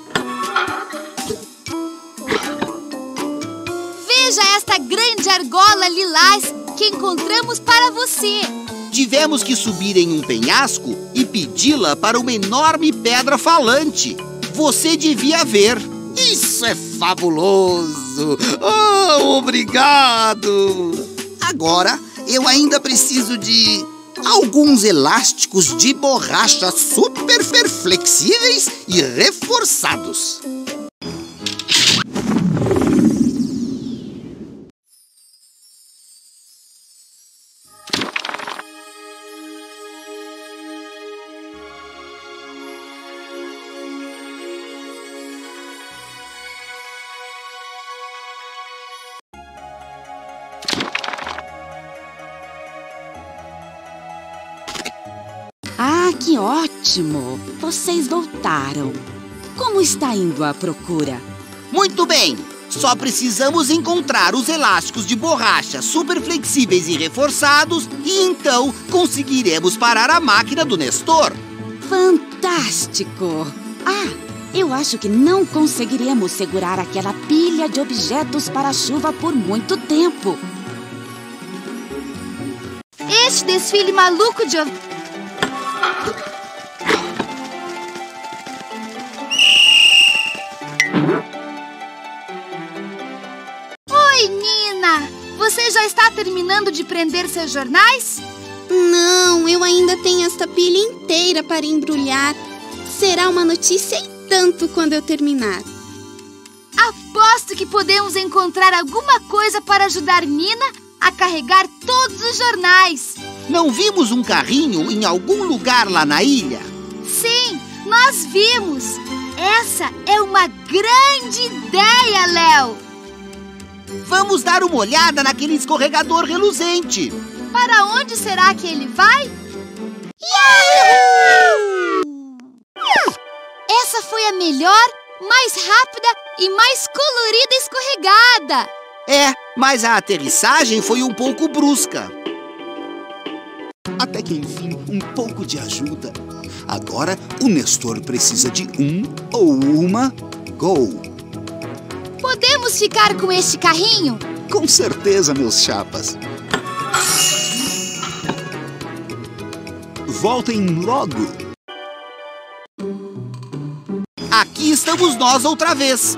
Veja esta grande argola lilás que encontramos para você. Tivemos que subir em um penhasco e pedi-la para uma enorme pedra falante. Você devia ver. Isso é fabuloso! Oh, obrigado! Agora, eu ainda preciso de alguns elásticos de borracha super flexíveis e reforçados. Ah, que ótimo! Vocês voltaram. Como está indo a procura? Muito bem! Só precisamos encontrar os elásticos de borracha super flexíveis e reforçados e então conseguiremos parar a máquina do Nestor. Fantástico! Ah, eu acho que não conseguiremos segurar aquela pilha de objetos para a chuva por muito tempo. Este desfile maluco de... Oi, Nina! Você já está terminando de prender seus jornais? Não, eu ainda tenho esta pilha inteira para embrulhar. Será uma notícia e tanto quando eu terminar. Aposto que podemos encontrar alguma coisa para ajudar Nina a carregar todos os jornais. Não vimos um carrinho em algum lugar lá na ilha? Sim, nós vimos. Essa é uma grande ideia, Léo. Vamos dar uma olhada naquele escorregador reluzente. Para onde será que ele vai? Yahoo! Essa foi a melhor, mais rápida e mais colorida escorregada. É, mas a aterrissagem foi um pouco brusca. Até que enfim, um pouco de ajuda. Agora, o Nestor precisa de um ou uma Go. Podemos ficar com este carrinho? Com certeza, meus chapas. Voltem logo. Aqui estamos nós outra vez.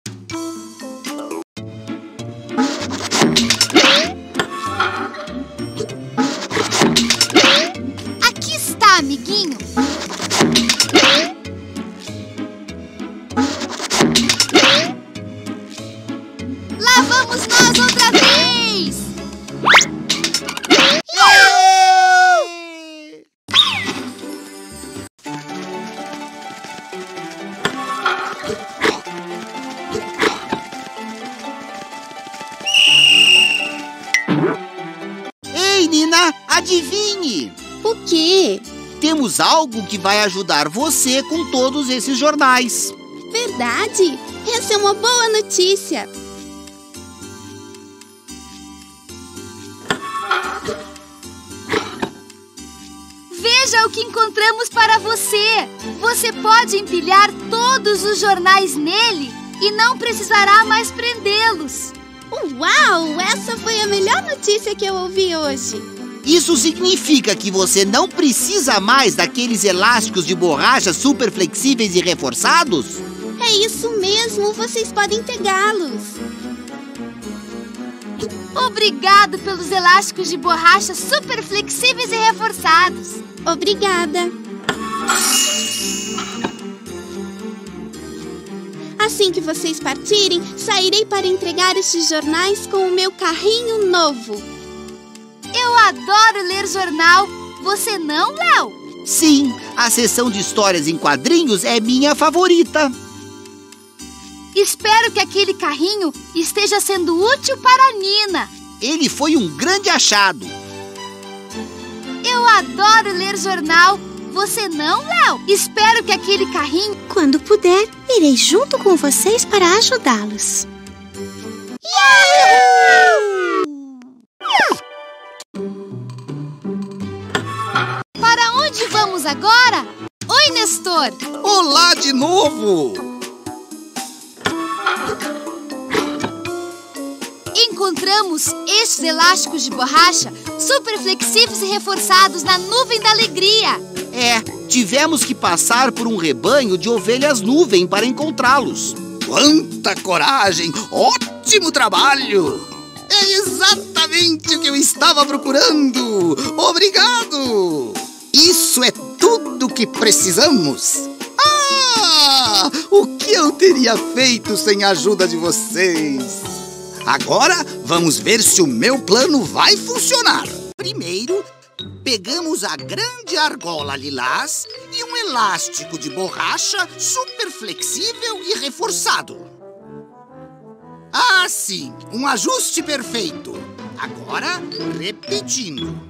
Aqui está, amiguinho. Lá vamos nós outra vez. Ei, Nina, adivinhe! O quê? Temos algo que vai ajudar você com todos esses jornais. Verdade? Essa é uma boa notícia. Veja o que encontramos para você. Você pode empilhar todos os jornais nele e não precisará mais prendê-los. Uau! Essa foi a melhor notícia que eu ouvi hoje. Isso significa que você não precisa mais daqueles elásticos de borracha super flexíveis e reforçados? É isso mesmo, vocês podem pegá-los. Obrigado pelos elásticos de borracha super flexíveis e reforçados. Obrigada. Assim que vocês partirem, sairei para entregar estes jornais com o meu carrinho novo. Eu adoro ler jornal. Você não, Léo? Sim, a seção de histórias em quadrinhos é minha favorita. Espero que aquele carrinho esteja sendo útil para a Nina. Ele foi um grande achado. Eu adoro ler jornal. Você não, Léo? Espero que aquele carrinho... Quando puder, irei junto com vocês para ajudá-los. Para onde vamos agora? Oi, Nestor! Olá de novo! Encontramos estes elásticos de borracha super flexíveis e reforçados na nuvem da alegria. É, tivemos que passar por um rebanho de ovelhas nuvem para encontrá-los. Quanta coragem! Ótimo trabalho! É exatamente o que eu estava procurando! Obrigado! Isso é tudo que precisamos! Ah! O que eu teria feito sem a ajuda de vocês? Agora, vamos ver se o meu plano vai funcionar. Primeiro, pegamos a grande argola lilás e um elástico de borracha super flexível e reforçado. Ah, sim! Um ajuste perfeito. Agora, repetindo.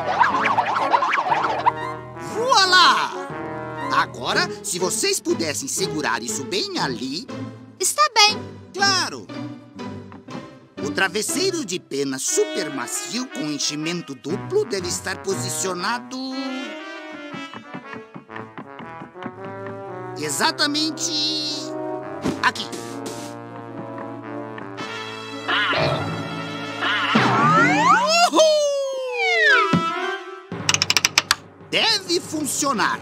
Voilá! Agora, se vocês pudessem segurar isso bem ali... Está bem. Claro! O travesseiro de pena super macio com enchimento duplo deve estar posicionado... exatamente... aqui. Uhul! Deve funcionar.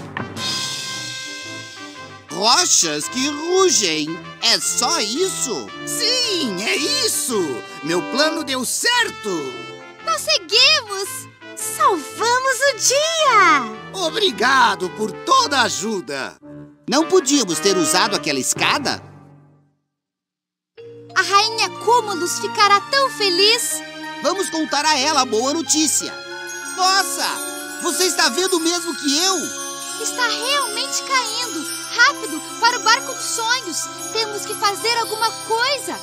Rochas que rugem. É só isso? Sim, é isso! Meu plano deu certo! Conseguimos! Salvamos o dia! Obrigado por toda a ajuda! Não podíamos ter usado aquela escada? A rainha Cúmulus ficará tão feliz! Vamos contar a ela a boa notícia! Nossa! Você está vendo o mesmo que eu? Está realmente caindo! Rápido, para o barco dos sonhos! Temos que fazer alguma coisa!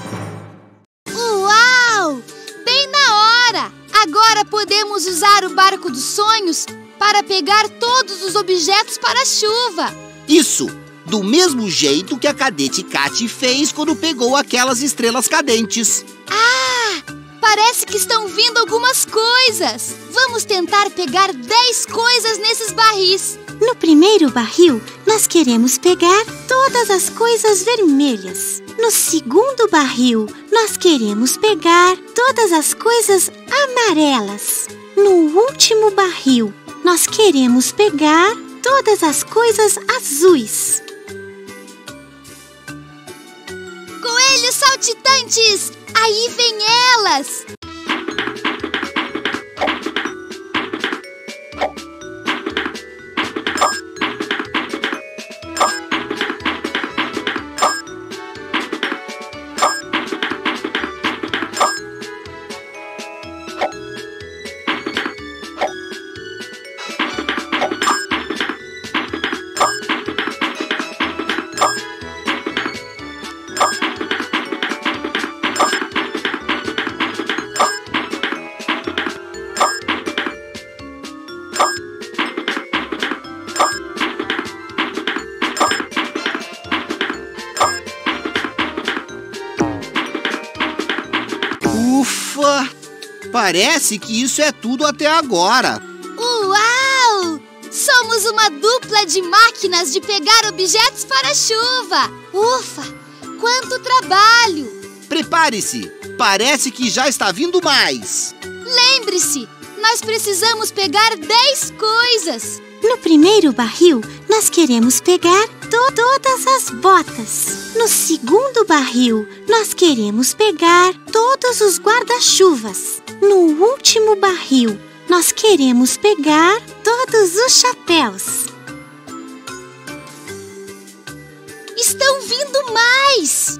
Uau! Bem na hora! Agora podemos usar o barco dos sonhos para pegar todos os objetos para a chuva! Isso! do mesmo jeito que a cadete Katy fez quando pegou aquelas estrelas cadentes. Ah! Parece que estão vindo algumas coisas. Vamos tentar pegar dez coisas nesses barris. No primeiro barril, nós queremos pegar todas as coisas vermelhas. No segundo barril, nós queremos pegar todas as coisas amarelas. No último barril, nós queremos pegar todas as coisas azuis. Coelhos saltitantes! Aí vem elas! Ufa! Parece que isso é tudo até agora. Uau! Somos uma dupla de máquinas de pegar objetos para a chuva. Ufa! Quanto trabalho! Prepare-se! Parece que já está vindo mais. Lembre-se, nós precisamos pegar dez coisas. No primeiro barril, nós queremos pegar to todas as botas. No segundo barril, nós queremos pegar todos os guarda-chuvas. No último barril, nós queremos pegar todos os chapéus. Estão vindo mais!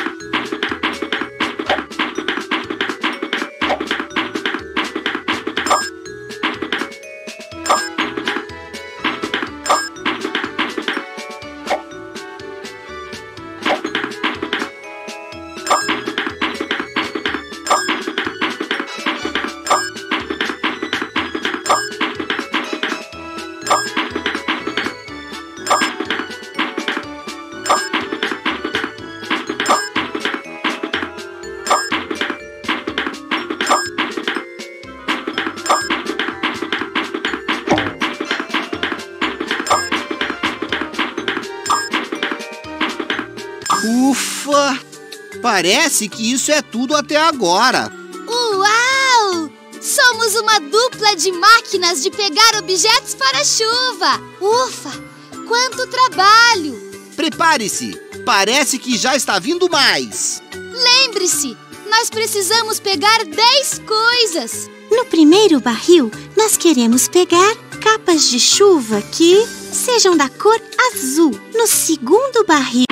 Ufa! Parece que isso é tudo até agora. Uau! Somos uma dupla de máquinas de pegar objetos para a chuva. Ufa! Quanto trabalho! Prepare-se! Parece que já está vindo mais. Lembre-se, nós precisamos pegar dez coisas. No primeiro barril, nós queremos pegar capas de chuva que sejam da cor azul. No segundo barril,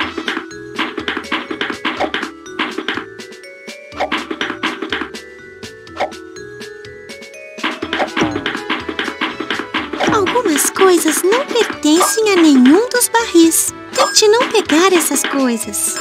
algumas coisas não pertencem a nenhum dos barris. Tente não pegar essas coisas.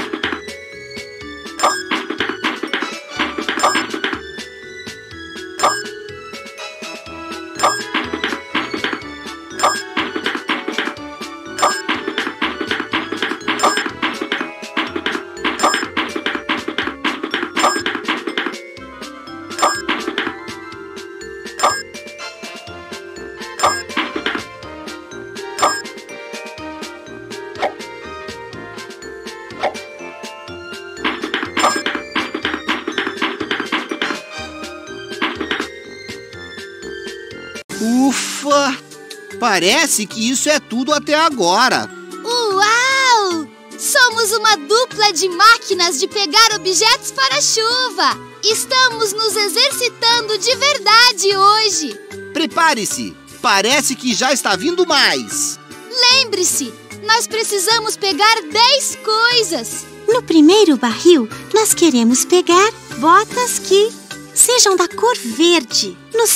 Ufa! Parece que isso é tudo até agora. Uau! Somos uma dupla de máquinas de pegar objetos para a chuva. Estamos nos exercitando de verdade hoje. Prepare-se! Parece que já está vindo mais. Lembre-se, nós precisamos pegar dez coisas. No primeiro barril, nós queremos pegar botas que sejam da cor verde. No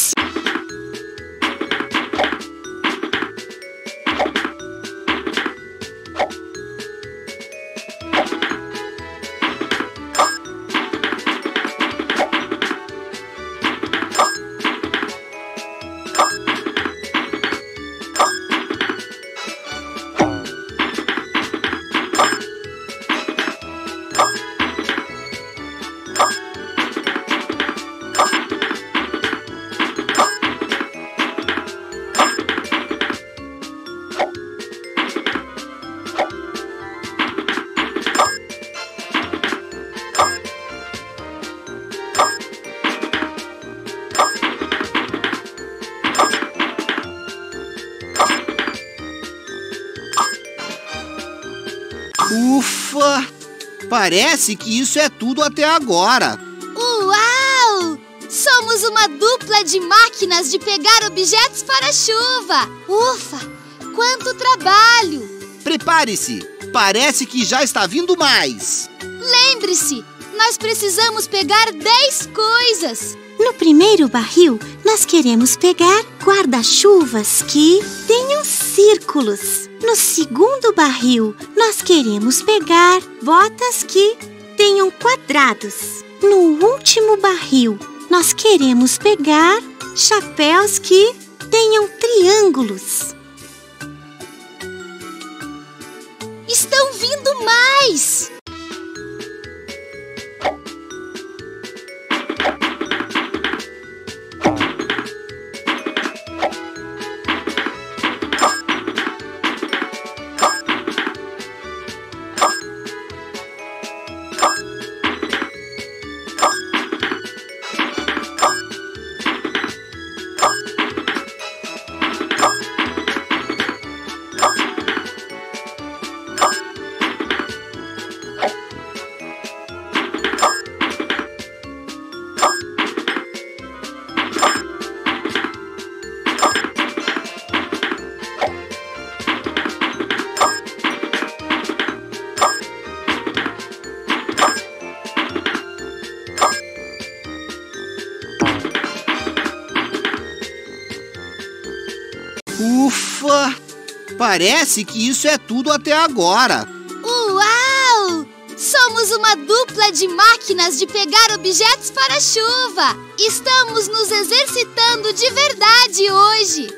Ufa! Parece que isso é tudo até agora. Uau! Somos uma dupla de máquinas de pegar objetos para a chuva. Ufa! Quanto trabalho! Prepare-se! Parece que já está vindo mais. Lembre-se, nós precisamos pegar dez coisas. No primeiro barril, nós queremos pegar guarda-chuvas que tenham círculos. No segundo barril, nós queremos pegar botas que tenham quadrados. No último barril, nós queremos pegar chapéus que tenham triângulos. Estão vindo mais! Ufa! Parece que isso é tudo até agora. Uau! Somos uma dupla de máquinas de pegar objetos para a chuva. Estamos nos exercitando de verdade hoje.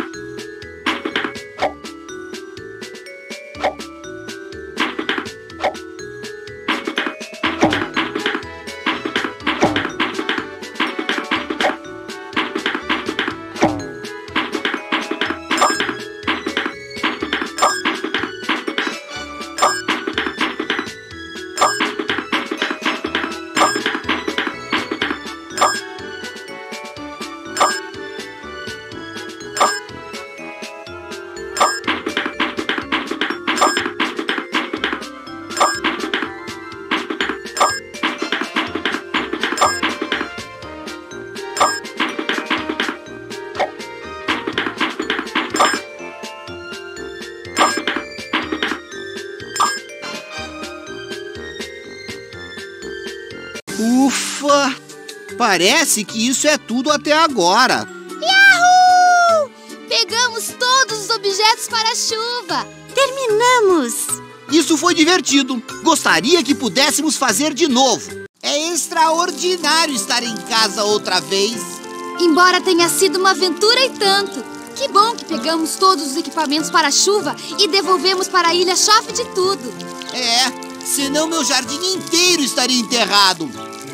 Ufa! Parece que isso é tudo até agora. Yahoo! Pegamos todos os objetos para a chuva. Terminamos! Isso foi divertido. Gostaria que pudéssemos fazer de novo. É extraordinário estar em casa outra vez. Embora tenha sido uma aventura e tanto. Que bom que pegamos todos os equipamentos para a chuva e devolvemos para a ilha Chove de Tudo. É, senão meu jardim inteiro estaria enterrado.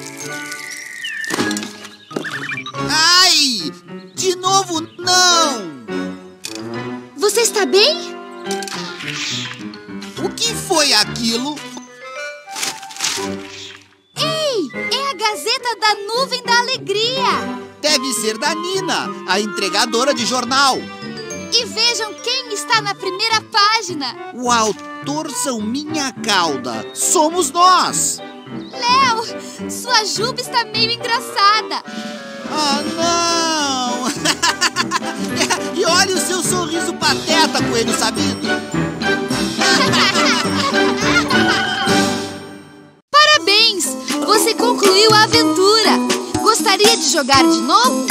Ai! De novo, não! Você está bem? O que foi aquilo? Ei! É a Gazeta da Nuvem da Alegria! Deve ser da Nina, a entregadora de jornal. E vejam quem está na primeira página. Uau! Torçam minha cauda. Somos nós! Léo, sua juba está meio engraçada. Ah, não! E olha o seu sorriso pateta, coelho sabido. Parabéns! Você concluiu a aventura. Gostaria de jogar de novo?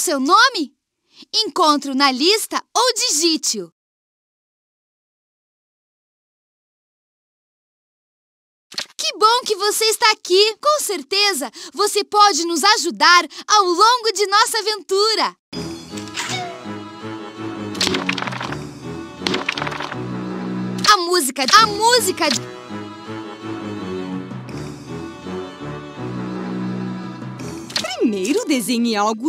seu nome? Encontre-o na lista ou digite-o. Que bom que você está aqui! Com certeza, você pode nos ajudar ao longo de nossa aventura. A música, a música... Primeiro desenhe algo...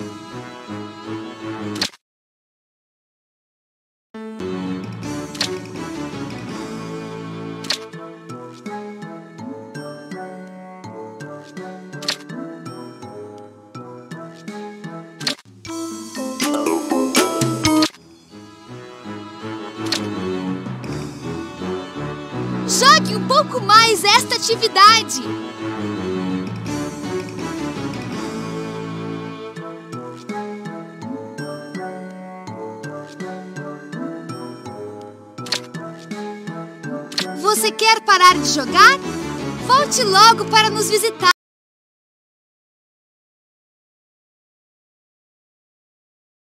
Jogue um pouco mais esta atividade. Você quer parar de jogar? Volte logo para nos visitar.